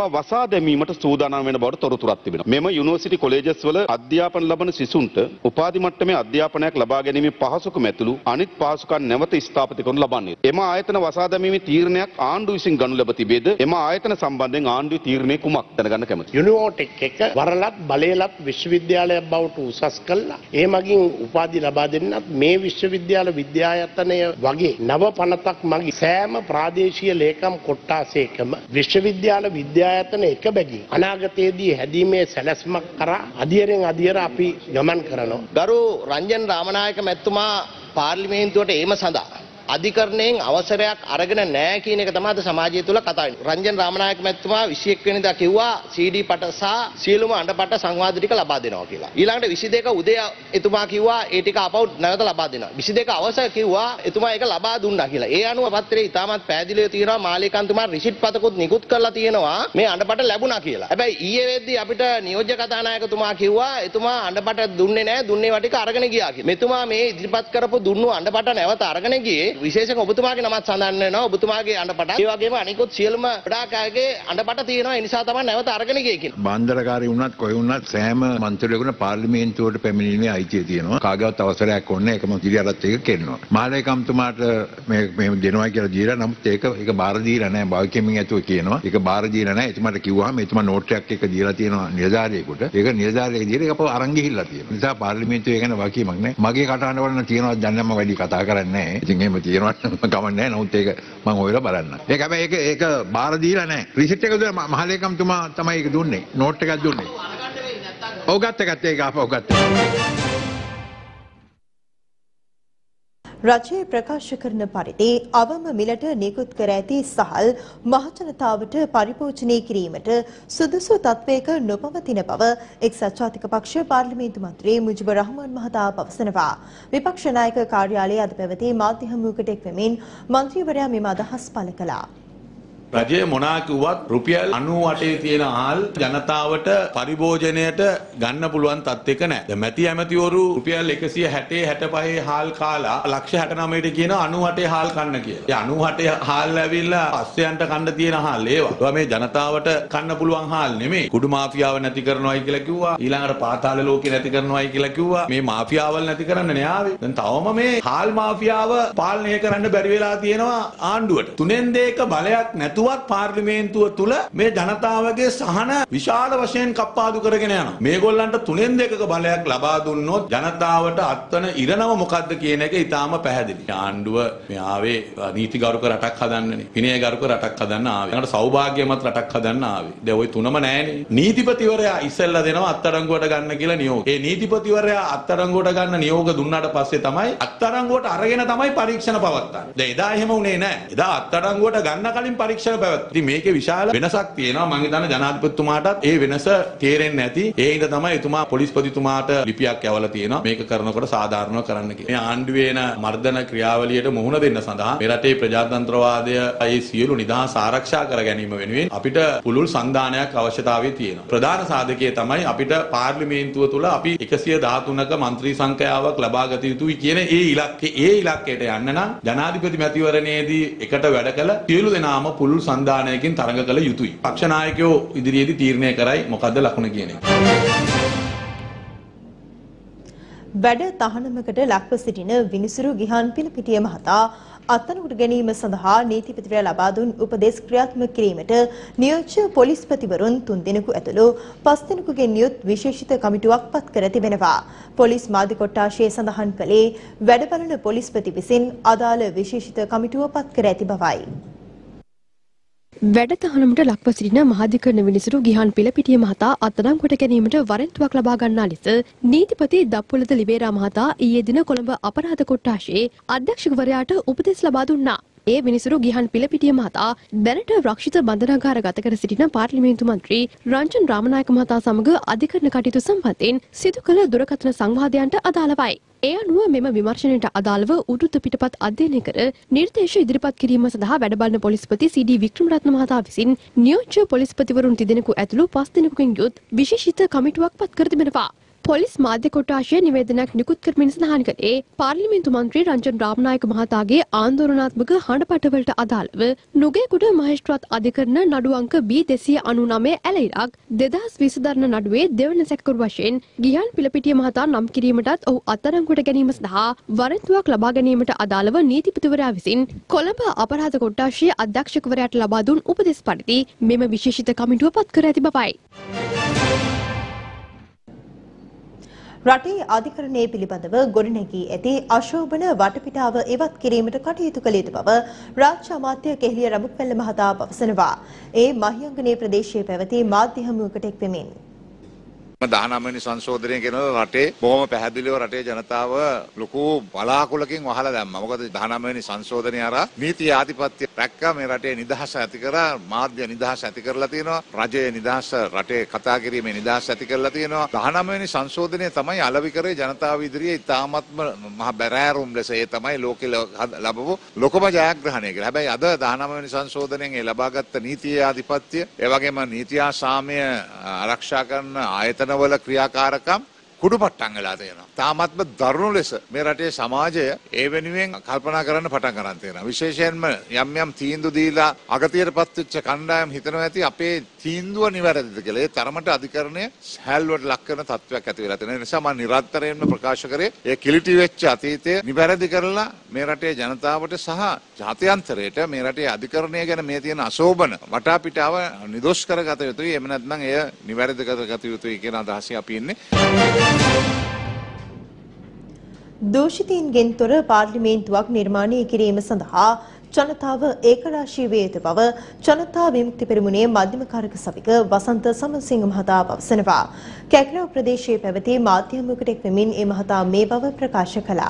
වසා දැමීමට සූදානම් වෙන බවට තොරතුරක් තිබෙනවා. මෙම යුනිවර්සිටි කොලෙජස් වල අධ්‍යාපන ලබන සිසුන්ට උපාධි මට්ටමේ අධ්‍යාපනයක් ලබා ගැනීමේ පහසුකම් ඇතුළු අනිත් පහසුකම් නැවත ස්ථාපිත කරනු ලබන්නේ. එම ආයතන වසා දැමීමේ තීරණයක් ආණ්ඩුව විසින් ගනු ලැබ තිබේද? එම ආයතන සම්බන්ධයෙන් ආණ්ඩුවේ තීරණය කුමක් දැනගන්න කැමතියි. යුනිවෝටෙක් එක වරලත් බලයලත් විශ්වවිද්‍යාලයක් බවට උසස් කළා. ඒ මගින් උපාධි ලබා දෙන්නත් මේ විශ්වවිද්‍යාල විද්‍යායතනය වගේ නව පනතක් මගින් සෑම ප්‍රාදේශීය ලේකම් කොට්ටාසයකම විශ්වවිද්‍යාල විද්‍යායතන එක බැගින් අනාගතයේදී හැදීමේ සැලැස්මක් කරා අධියරෙන් අධියර අපි ගමන් කරනවා. ගරු රංජන් රාමනායක මැතිතුමා පාර්ලිමේන්තුවට ඒම සඳහා අධිකරණයෙන් අවසරයක් අරගෙන නැහැ කියන එක තමයි අද සමාජය තුළ කතා වෙන්නේ. රංජන් රාමනායක මැතිතුමා විසිඑක වෙනිදා කිව්වා සී ඩී පට සහ සියලුම අඬපට සංවාද ටික ලබා දෙනවා කියලා. ඊළඟට විසි දෙක උදේ එතුමා කිව්වා ඒ ටික අපව නැවත ලබා දෙනවා. විසි දෙක අවස කිව්වා එතුමා ඒක ලබා දුන්නා කියලා. ඒ අනුව පත්‍රයේ ඉතාමත් පැහැදිලිව තියෙනවා මාලිකාන්තුමාට රිසිට් පතකුත් නිකුත් කරලා තියෙනවා මේ අඬපට ලැබුණා කියලා. හැබැයි ඊයේ වෙද්දී අපිට නියෝජ්‍ය කතානායකතුමා කිව්වා එතුමා අඬපට දුන්නේ නැහැ දුන්නේ වා ටික අරගෙන ගියා කියලා. මෙතුමා මේ ඉදිරිපත් කරපු දුන්නු අඬපට නැවත අරගෙන ගියේ විශේෂයෙන් ඔබතුමාගේ නමත් සඳහන් වෙනවා ඔබතුමාගේ අඬපට ඒ වගේම අනිකුත් සියලුම ගොඩාක් අයගේ අඬපට තියෙනවා ඒ නිසා තමයි නැවත අරගෙන ගියේ කියලා. බන්දරකාරී වුණත් කොයි වුණත් සෑම මන්ත්‍රීවරුන්ට පාර්ලිමේන්තුවට පැමිණීමේ අයිතිය තියෙනවා. කාගේවත් අවසරයක් ඕනේ ඒකම කිරියරත් එක කෙරෙනවා. මාලේකම්තුමාට මේ මේ දෙනවා කියලා දීලා නමුත් ඒක ඒක බාර දීලා නැහැ. භාවිකමින් ඇතුව කියනවා. ඒක බාර දීලා නැහැ. එතුමාට කිව්වහම එතුමා නෝට් එකක් එක දීලා තියෙනවා නිලධාරියෙකුට. ඒක නිලධාරියෙක් දීලා ඒක අපව අරන් ගිහිල්ලා තියෙනවා. ඒ නිසා පාර්ලිමේන්තුවේ ගැන වාකියමක් නැහැ. මගේ කටහඬ වල තියෙනවා දැන් නම් වැඩි කතා කරන්නේ නැහැ. ඉතින් එහෙම තියෙනවා ගමන්නේ නමුත් ඒක මම හොයලා බලන්න. ඒක හැබැයි ඒක ඒක බාර දීලා නැහැ. රිසිට් එක දුන්නා මහලේකම්තුමා තමයි ඒක දුන්නේ. නෝට් එකක් දුන්නේ. ඔව් ගත්ත ගත්ත ඒක ආපහු ගත්තා. රජය ප්‍රකාශ කරන පරිදි අවම මිලට නිකුත් කර ඇති සහල් මහජනතාවට පරිභෝජනය කිරීමට සුදුසු තත්වයක නොපවතින බව එක්සත් ජාතික පක්ෂ පාර්ලිමේන්තු මන්ත්‍රී මුජිබුර් රහමාන් මහතා පවසනවා. විපක්ෂ නායක කාර්යාලයේ අද පැවති මාධ්‍ය හමුවකට එක්වෙමින් මන්ත්‍රීවරයා මෙම අදහස් පළ කළා. රජය මොනා කිව්වත් රුපියල් අනූ අටේ තියෙන ආල් ජනතාවට පරිභෝජනයට ගන්න පුළුවන් තත්ත්වයක නැහැ. දැන් මැති ඇමතිවරු රුපියල් එකසිය හැට හැට පහේ හාල් කාලා ලක්ෂ හැට නවයට කියන අනූ අටේ හාල් කන්න කියලා. ඒ අනූ අටේ හාල් ඇවිල්ලා පස්සයන්ට කන්න තියෙන හාල් ඒවා. ඒවා මේ ජනතාවට කන්න පුළුවන් හාල් නෙමෙයි. කුඩු මාෆියාව නැති කරනවායි කියලා කිව්වා. ඊළඟට පාතාල ලෝකේ නැති කරනවායි කියලා කිව්වා. මේ මාෆියාවල් නැති කරන්න නේ ආවේ. දැන් තවම මේ හාල් මාෆියාව පාලනය කරන්න බැරි වෙලා තියෙනවා ආණ්ඩුවට. තුනෙන් දෙක බලයක් නැතුව පාර්ලිමේන්තුව තුල මේ ජනතාවගේ සහන විශාල වශයෙන් කප්පාදු කරගෙන යනවා. මේගොල්ලන්ට තුනෙන් දෙකක බලයක් ලබා දුන්නොත් ජනතාවට අත්වන ඉරණම මොකද්ද කියන එක ඊටාම පැහැදිලි. ආණ්ඩුව මේ ආවේ නීතිගරුක රටක් හදන්නනේ. විනයගරුක රටක් හදන්න ආවේ. ඒකට සෞභාග්‍යමත් රටක් හදන්න ආවේ. දැන් ওই තුනම නැහැනේ. නීතිපතිවරයා ඉස්සෙල්ලා දෙනවා අත්අඩංගුවට ගන්න කියලා නියෝග. ඒ නීතිපතිවරයා අත්අඩංගුවට ගන්න නියෝග දුන්නාට පස්සේ තමයි අත්අඩංගුවට අරගෙන තමයි පරීක්ෂණ පවත්වන්නේ. දැන් එදා එහෙම උනේ නැහැ. එදා අත්අඩංගුවට ගන්න කලින් පරීක්ෂණ ඉතින් මේකේ විශාල වෙනසක් තියෙනවා. මම හිතන්නේ ජනාධිපතිතුමාටත් ඒ වෙනස තේරෙන්නේ නැති. ඒ හින්දා තමයි එතුමා පොලිස්පතිතුමාට ලිපියක් යවලා තියෙනවා. මේක කරනකොට සාධාරණව කරන්න කියලා. මේ ආණ්ඩුවේ එන මර්ධන ක්‍රියාවලියට මුහුණ දෙන්න සඳහා මේ රටේ ප්‍රජාතන්ත්‍රවාදය ඒ සියලු නිදහස් ආරක්ෂා කර ගැනීම වෙනුවෙන් අපිට පුළුල් සංධානයක් අවශ්‍යතාවය තියෙනවා. ප්‍රධාන සාධකය තමයි අපිට පාර්ලිමේන්තුව තුළ අපි එකසිය දහතුනක මන්ත්‍රී සංඛ්‍යාවක් ලබා ගත යුතුයි කියන ඒ ඉලක්කය. ඒ ඉලක්කයට යන්න නම් ජනාධිපති මැතිවරණයේදී එකට වැඩ කළ සියලු දෙනාම පුළුල් සංධානයකින් තරඟ කළ යුතුයි. පක්ෂ නායකයෝ ඉදිරියේදී තීරණය කරයි මොකද්ද ලකුණ කියන එක. වැඩ තහනමකට ලක්ව සිටින විනිසුරු ගිහාන් පිළපිටිය මහතා අත්අඩංගුවට ගැනීම සඳහා නීතිපතිවරයා ලබා දුන් උපදෙස් ක්‍රියාත්මක කිරීමට නියෝජ්‍ය පොලිස්පතිවරුන් තුන් දෙනෙකු ඇතුළු පස් දෙනෙකුගෙන් නියුත් විශේෂිත කමිටුවක් පත් කර තිබෙනවා. පොලිස් මාධ්‍ය කොට්ටාශය සඳහන් කළේ වැඩ බලන පොලිස්පති විසින් අදාළ විශේෂිත කමිටුව පත් කර ඇති බවයි. වැඩ තහනමට ලක්ව සිටින මහාධිකරණ විනිසුරු ගිහාන් පිළපිටිය මහතා අත්අඩංගුවට ගැනීමට වරෙන්තුවක් ලබා ගන්නා ලෙස නීතිපති දප්පුලද ලිබේරා මහතා ඊයේ දින කොළඹ අපරාධ කොට්ටාශයේ අධ්‍යක්ෂකවරයාට උපදෙස් ලබා දුන්නා. ඒ විනිසුරු ගිහාන් පිළපිටිය මහතා දැනට රක්ෂිත බන්ධනාගාර ගත කර සිටින පාර්ලිමේන්තු මන්ත්‍රී රංජන් රාමනායක මහතා සමග අධිකරණ කටයුතු සම්බන්ධයෙන් සිදු කළ දුරකථන සංවාදයන්ට අදාළවයි. ඒ අනුව මෙම විමර්ශනයට අදාළව උඩුත පිටපත් අධ්‍යයනය කර නිර්දේශ ඉදිරිපත් කිරීම සඳහා වැඩබලන පොලිස්පති සී ඩී වික්‍රමරත්න මහතා විසින් නියෝජ්‍ය පොලිස්පතිවරුන් තිදෙනෙකු ඇතුළු පස් දෙනෙකුගෙන් යුත් විශේෂිත කමිටුවක් පත් කර තිබෙනවා. පොලිස් මාධ්‍ය කොට්ටාශය නිවේදනයක් නිකුත් කරමින් සඳහන් කළේ පාර්ලිමේන්තු මන්ත්‍රී රංජන් රාමනායක මහතාගේ ආන්දෝලනාත්මක හඬපටවලට අදාළව නුගේගොඩ මහේස්ත්‍රාත් අධිකරණ නඩු අංක බී දෙසිය අනූනමය ඇලයිරක් දෙදහස් විස්ස දරන නඩුවේ දෙවන සැකකරු වශයෙන් ගිහාන් පිලපිටිය මහතා නම් කිරීමටත් ඔහු අත්අඩංගුවට ගැනීම සඳහා වරෙන්තුවක් ලබා ගැනීමට අදාළව නීතිපතිවරයා විසින් කොළඹ අපරාධ කොට්ටාශයේ අධ්‍යක්ෂකවරයාට ලබා දුන් උපදෙස් පරිදි මෙම විශේෂිත කමිටුව පත් කර ඇති බවයි. රටේ අධිකරණයේ පිළිබඳව ගොඩනැගී ඇති අශෝභන වටපිටාව ඉවත් කිරීමට කටයුතු කළ යුතු බව රාජ්‍ය අමාත්‍ය කෙහෙලිය රඹුක්වැල්ල මහතා පවසනවා. ඒ මහියංගනේ ප්‍රදේශයේ පැවති මාධ්‍ය හමුවකට එක් වෙමින් දහනවය වෙනි සංශෝධනය කරනවා රටේ බොහොම පැහැදිලිව රටේ ජනතාව ලොකු බලාකුලකින් වහලා දැම්මා. මොකද දහනවය වෙනි සංශෝධනය අර නීති ආධිපත්‍ය රැක්කා මේ රටේ නිදහස ඇති කරා, මාධ්‍ය නිදහස ඇති කරලා තියෙනවා, රජයේ නිදහස රටේ කතා කිරීමේ නිදහස ඇති කරලා තියෙනවා. දහනවය වෙනි සංශෝධනය තමයි අලෙවි කරේ ජනතාව ඉදිරියේ ඉතාමත්ම මහ බැරෑරුම් ලෙස ඒ තමයි ලෝකෙ ලැබපු ලොකම ජයග්‍රහණය කියලා. හැබැයි අද දහනවය වෙනි සංශෝධනයෙන් ඒ ලබාගත් නීති ආධිපත්‍ය ඒ වගේම නීති සාමය ආරක්ෂා කරන ආයතන වල ක්‍රියාකාරකම් කුඩුපට්ටම් වෙලා තියෙනවා. තාමත්ම දරුණු ලෙස මේ රටේ සමාජය ඒ වෙනුවෙන් කල්පනා කරන්න පටන් ගන්න තියෙනවා. විශේෂයෙන්ම යම් යම් තීන්දුව දීලා අගතියටපත් වෙච්ච කණ්ඩායම් හිතනවා ඇති අපේ තීන්දුව නිවැරදිද කියලා. ඒ තරමට අධිකරණය සැලුවට ලක් කරන තත්වයක් ඇති වෙලා තියෙනවා. ඒ නිසා මම නිරන්තරයෙන්ම ප්‍රකාශ කරේ ඒ කිලිටි වෙච්ච අතීතය නිවැරදි කරලා මේ රටේ ජනතාවට සහ ජාත්‍යන්තරයට මේ රටේ අධිකරණය ගැන මේ තියෙන අශෝභන වටාපිටාව නිදොස් කරගත යුතුයි. එහෙම නැත්නම් එය නිවැරදි කරගත යුතුයි කියන අදහසින් අපි ඉන්නේ. දූෂිතයින්ගෙන් තොර පාර්ලිමේන්තුවක් නිර්මාණය කිරීම සඳහා ජනතාව ඒකරාශී වේ යුතු බව ජනතා විමුක්ති පෙරමුණේ මධ්‍යම කාරක සභික වසන්ත සමරසිංහ මහතා පවසනවා. කැග්‍රව ප්‍රදේශයේ පැවති මාධ්‍යමයකට එක් වෙමින් ඒ මහතා මේ බව ප්‍රකාශ කළා.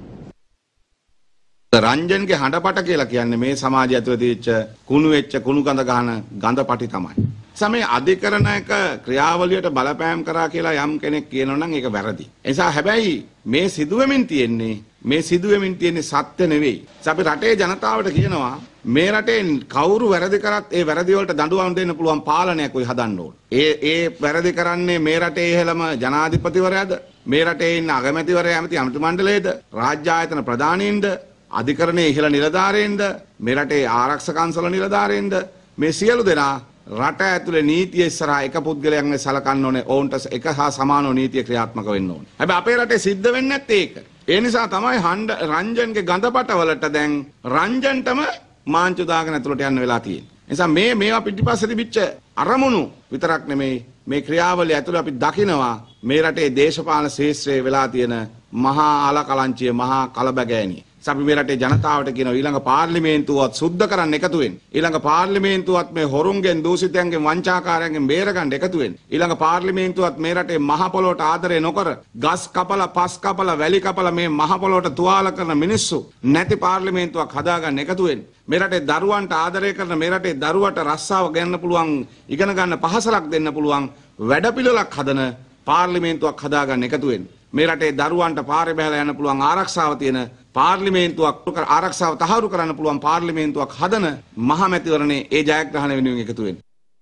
රංජන්ගේ හඬපට කියලා කියන්නේ මේ සමාජය ඇතුළේ තියෙච්ච කුණු වෙච්ච කුණු ගඳ ගන්න ගඳපටි තමයි. සමේ අධිකරණයක ක්‍රියාවලියට බලපෑම් කරා කියලා යම් කෙනෙක් කියනවා නම් ඒක වැරදි. ඒ නිසා හැබැයි මේ සිදුවෙමින් තියෙන්නේ මේ සිදුවෙමින් තියෙන්නේ සත්‍ය නෙවෙයි. අපි රටේ ජනතාවට කියනවා මේ රටේ කවුරු වැරදි කරත් ඒ වැරදි වලට දඬුවම් දෙන්න පුළුවන් පාලනයක් ඔය හදන්න ඕන. ඒ ඒ වැරදි කරන්නේ මේ රටේ ඉහළම ජනාධිපතිවරයාද? මේ රටේ ඉන්න අගමැතිවරයා ඇමති අමාත්‍ය මණ්ඩලයේද? රාජ්‍ය ආයතන ප්‍රධානීන්ද? අධිකරණයේ ඉහළ නිලධාරීන්ද? මේ රටේ ආරක්ෂක අංශවල නිලධාරීන්ද? මේ සියලු දෙනා රට ඇතුලේ නීතිය ඉස්සරහා එක පුද්ගලයන් වෙ සලකන්න ඕනේ. ඔවුන්ට එක හා සමානව නීතිය ක්‍රියාත්මක වෙන්න ඕනේ. හැබැයි අපේ රටේ සිද්ධ වෙන්නේ නැත්තේ ඒක. ඒ නිසා තමයි හඬ රංජන්ගේ ගඳපටවලට දැන් රංජන්ටම මාංචු දාගෙන ඇතුලට යන්න වෙලා තියෙන්නේ. ඒ නිසා මේ මේවා පිටිපස්සේ තිබිච්ච අරමුණු විතරක් නෙමෙයි මේ ක්‍රියාවලිය ඇතුලේ අපි දකිනවා මේ රටේ දේශපාලන ශාස්ත්‍රයේ වෙලා තියෙන මහා අලකලංචිය මහා කලබගෑනිය. අපි මේ රටේ ජනතාවට කියන ඊළඟ පාර්ලිමේන්තුවත් සුද්ධ කරන්න එකතු වෙන්න. ඊළඟ පාර්ලිමේන්තුවත් මේ හොරුන්ගෙන් දූෂිතයන්ගෙන් වංචාකාරයන්ගෙන් බේරගන්න එකතු වෙන්න. ඊළඟ පාර්ලිමේන්තුවත් මේ රටේ මහ පොළොවට ආදරය නොකර ගස් කපලා පස් කපලා වැලි කපලා මේ මහ පොළොවට තුවාල කරන මිනිස්සු නැති පාර්ලිමේන්තුවක් හදාගන්න එකතු වෙන්න. මේ රටේ දරුවන්ට ආදරය කරන මේ රටේ දරුවට රස්සාව ගන්න පුළුවන් ඉගෙන ගන්න පහසලක් දෙන්න පුළුවන් වැඩපිළිවෙලක් හදන පාර්ලිමේන්තුවක් හදාගන්න එකතු වෙන්න. මේ රටේ දරුවන්ට පාරේ බහලා යන්න පුළුවන් ආරක්ෂාව තියෙන පාර්ලිමේන්තුවක් ආරක්ෂාව තහවුරු කරන්න පුළුවන් පාර්ලිමේන්තුවක් හදන මහමැතිවරණේ ඒ ජයග්‍රහණය වෙනුවෙන් එකතු වෙන්න.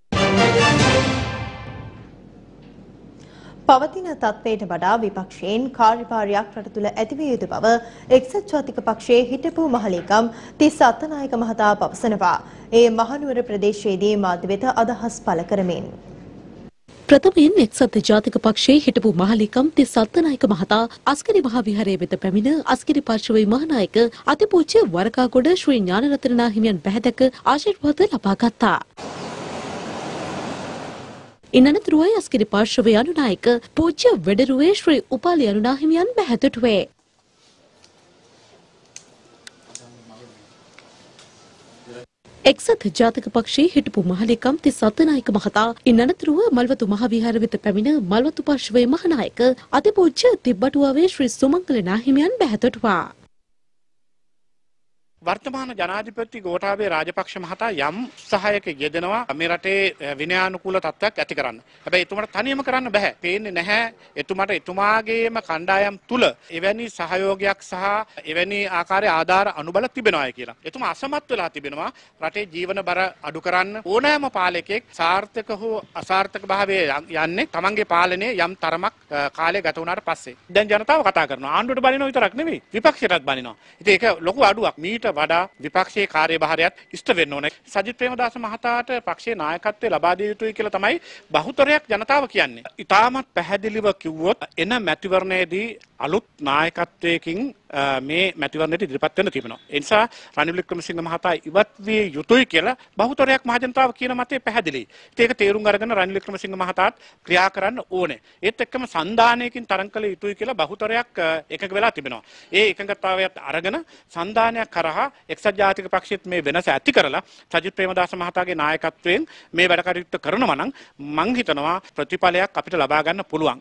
පවතින තත්ත්වයට වඩා විපක්ෂයෙන් කාර්යභාරයක් රට තුළ ඇතිවිය යුතු බව එක්සත් ජාතික පක්ෂයේ හිටපු මහලේකම් තිස්ස අත්තනායක මහතා පවසනවා. ඒ මහනුවර ප්‍රදේශයේදී මාධ්‍ය වෙත අදහස් පළ කරමින් ප්‍රථමයෙන් එක්සත් ජාතික පක්ෂයේ හිටපු මහලේකම් තිස්ස අත්තනායක මහතා අස්ගිරි මහා විහාරයේ වෙත පැමිණ අස්ගිරි පාර්ශවයේ මහානායක අතිපූජ්‍ය වරකාගොඩ ශ්‍රී ඥානරත්න හිමියන් බැහැදක ආශිර්වාද ලබා ගත්තා. ඉන්නතුරුවයි අස්ගිරි පාර්ශවයේ අනුනායක පූජ්‍ය වෙඩරුවේ ශ්‍රී උපාලි අනුනාහිමියන් බැහැදටුවේ. එක්සත් ජාතික පක්ෂයේ හිටපු මහලේකම් තිස්ස අත්තනායක මහතා ඉන්නතුරුව මල්වතු මහා විහාර වෙත පැමිණ මල්වතු පාර්ශවයේ මහානායක අතිපූජ්‍ය තිබ්බටුවාවේ ශ්‍රී සුමංගල නාහිමියන් බැහැදටුවා. වර්තමාන ජනාධිපති ගෝඨාභය රාජපක්ෂ මහතා යම් උත්සාහයක යෙදෙනවා මේ රටේ විනයානුකූල තත්ත්වයක් ඇති කරන්න. හැබැයි එතුමාට තනියම කරන්න බෑ. පේන්නේ නැහැ එතුමාට එතුමාගේම කණ්ඩායම් තුල එවැනි සහයෝගයක් සහ එවැනි ආකාරයේ ආධාර අනුබල තිබෙනවායි කියලා. එතුමා අසමත් වෙලා තිබෙනවා රටේ ජීවන බර අඩු කරන්න. ඕනෑම පාලකෙක් සාර්ථක හෝ අසාර්ථක භාවයේ යන්නේ තමන්ගේ පාලනයේ යම් තරමක් කාලය ගත වුණාට පස්සේ. දැන් ජනතාව කතා කරනවා ආණ්ඩුවට බනිනවා විතරක් නෙවෙයි විපක්ෂයටත් බනිනවා. ඉතින් ඒක ලොකු අඩුවක්. මීට වඩා විපක්ෂයේ කාර්යභාරයත් ඉෂ්ට වෙන්න ඕනේ. සජිත් ප්‍රේමදාස මහතාට පක්ෂයේ නායකත්වය ලබා දිය යුතුයි කියලා තමයි බහුතරයක් ජනතාව කියන්නේ. ඉතාමත් පැහැදිලිව කිව්වොත් එන මැතිවරණයේදී අලුත් නායකත්වයකින් මේ මැතිවරණයට ඉදිරිපත් වෙන්න තිබෙනවා. ඒ නිසා රනිල් වික්‍රමසිංහ මහතා ඉවත් විය යුතුයි කියලා බහුතරයක් මහජනතාව කියන මතය පැහැදිලියි. ඒක තේරුම් අරගෙන රනිල් වික්‍රමසිංහ මහතාත් ක්‍රියා කරන්න ඕනේ. ඒත් එක්කම සන්දානයකින් තරම් කළ යුතුයි කියලා බහුතරයක් එකඟ වෙලා තිබෙනවා. ඒ එකඟතාවයත් අරගෙන සන්දානයක් කරහා එක්සත් ජාතික පක්ෂයත් මේ වෙනස ඇති කරලා සජිත් ප්‍රේමදාස මහතාගේ නායකත්වයෙන් මේ වැඩ කටයුත්ත කරනවා නම් මං හිතනවා ප්‍රතිඵලයක් අපිට ලබා ගන්න පුළුවන්.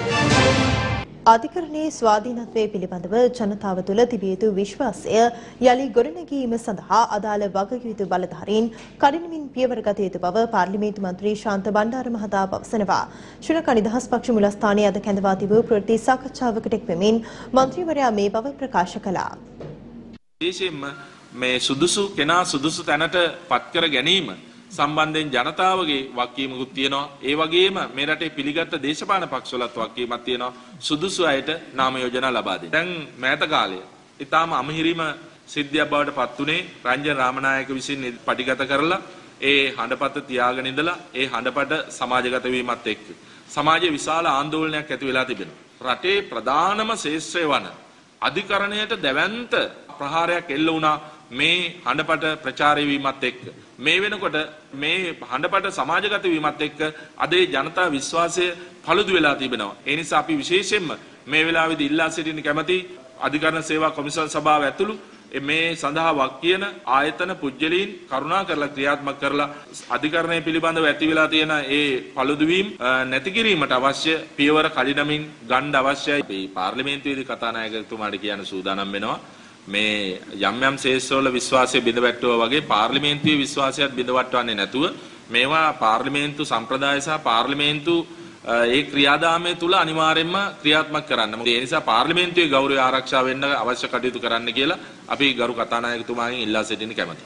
අධිකරණයේ ස්වාධීනත්වය පිළිබඳව ජනතාව තුළ තිබිය යුතු විශ්වාසය යළි ගොඩනැගීම සඳහා අදාළ වගකියයුතු බලධාරීන් කඩිනමින් පියවර ගත යුතු බව පාර්ලිමේන්තු මන්ත්‍රී ශාන්ත බණ්ඩාර මහතා පවසනවා. ශ්‍රී ලංකා නිදහස් පක්ෂ මුලස්ථානයේ අද කැඳවා තිබූ ප්‍රවෘත්ති සාකච්ඡාවකට එක් වෙමින් මන්ත්‍රීවරයා මේ බව ප්‍රකාශ කළා. විශේෂයෙන්ම මේ සුදුසු කෙනා සුදුසු තැනට පත් කර ගැනීම සම්බන්ධයෙන් ජනතාවගේ වගකීමකුත් තියෙනවා. ඒ වගේම මේ රටේ පිළිගත් දේශපාලන පක්ෂවලත් වගකීමක් තියෙනවා. සුදුසු අයට නාම යෝජනා ලබා දෙන්න. දැන් මෑත කාලයේ ඊටාම අමහිරිම සිද්ධියක් බවට පත් උනේ රංජන් රාමනායක විසින් පටිගත කරලා ඒ හඬපත තියාගෙන ඉඳලා ඒ හඬපත සමාජගත වීමත් එක්ක සමාජයේ විශාල ආందోලනයක් ඇති වෙලා තිබෙනවා. රටේ ප්‍රධානම ශේෂ්ත්‍රය වන අධිකරණයට දැවැන්ත ප්‍රහාරයක් එල්ල වුණා මේ හඬපත ප්‍රචාරය වීමත් එක්ක. මේ වෙනකොට මේ හඬපත සමාජගත වීමත් එක්ක අද ඒ ජනතා විශ්වාසය පළුදු වෙලා තිබෙනවා. ඒ නිසා අපි විශේෂයෙන්ම මේ වෙලාවේදී ඉල්ලා සිටින්න කැමති අධිකරණ සේවා කොමිසම් සභාව ඇතුළු මේ සඳහා වක් කියන ආයතන පුජ්‍යලීන් කරුණා කරලා ක්‍රියාත්මක කරලා අධිකරණය පිළිබඳව ඇති වෙලා තියෙන ඒ පළුදු වීම නැති කිරීමට අවශ්‍ය පියවර කඩිනමින් ගන්න අවශ්‍යයි. අපි පාර්ලිමේන්තුවේදී කතානායකතුමාට කියන සූදානම් වෙනවා. මේ යම් යම් ශේෂ්ත්‍රවල විශ්වාසය බිඳවැටුවා වගේ පාර්ලිමේන්තුවේ විශ්වාසයත් බිඳවට්ටවන්නේ නැතුව මේවා පාර්ලිමේන්තු සම්ප්‍රදාය සහ පාර්ලිමේන්තු ඒ ක්‍රියාදාමය තුල අනිවාර්යයෙන්ම ක්‍රියාත්මක කරන්න. මොකද ඒ නිසා පාර්ලිමේන්තුවේ ගෞරවය ආරක්ෂා වෙන්න අවශ්‍ය කටයුතු කරන්න කියලා අපි ගරු කතානායකතුමාගෙන් ඉල්ලා සිටින්න කැමතියි.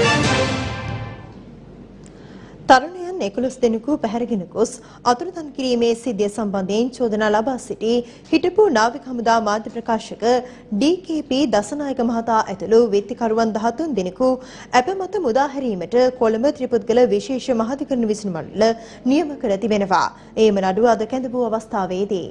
තරුණයන් එකොළොස් දෙනෙකු පැහැරගෙන ගොස් අතුරුදන් කිරීමේ සිද්ධිය සම්බන්ධයෙන් චෝදනා ලබා සිටි හිටපු නාවික හමුදා මාධ්‍ය ප්‍රකාශක ඩී.කේ.පී. දසනායක මහතා ඇතුළු විත්තිකරුවන් දහතුන් දෙනෙකු අපමත මුදා හැරීමට කොළඹ ත්‍රිපුද්ගල විශේෂ මහාධිකරණ විසඳුමල නියම කර තිබෙනවා. එම නඩුව අද කැඳවූ අවස්ථාවේදී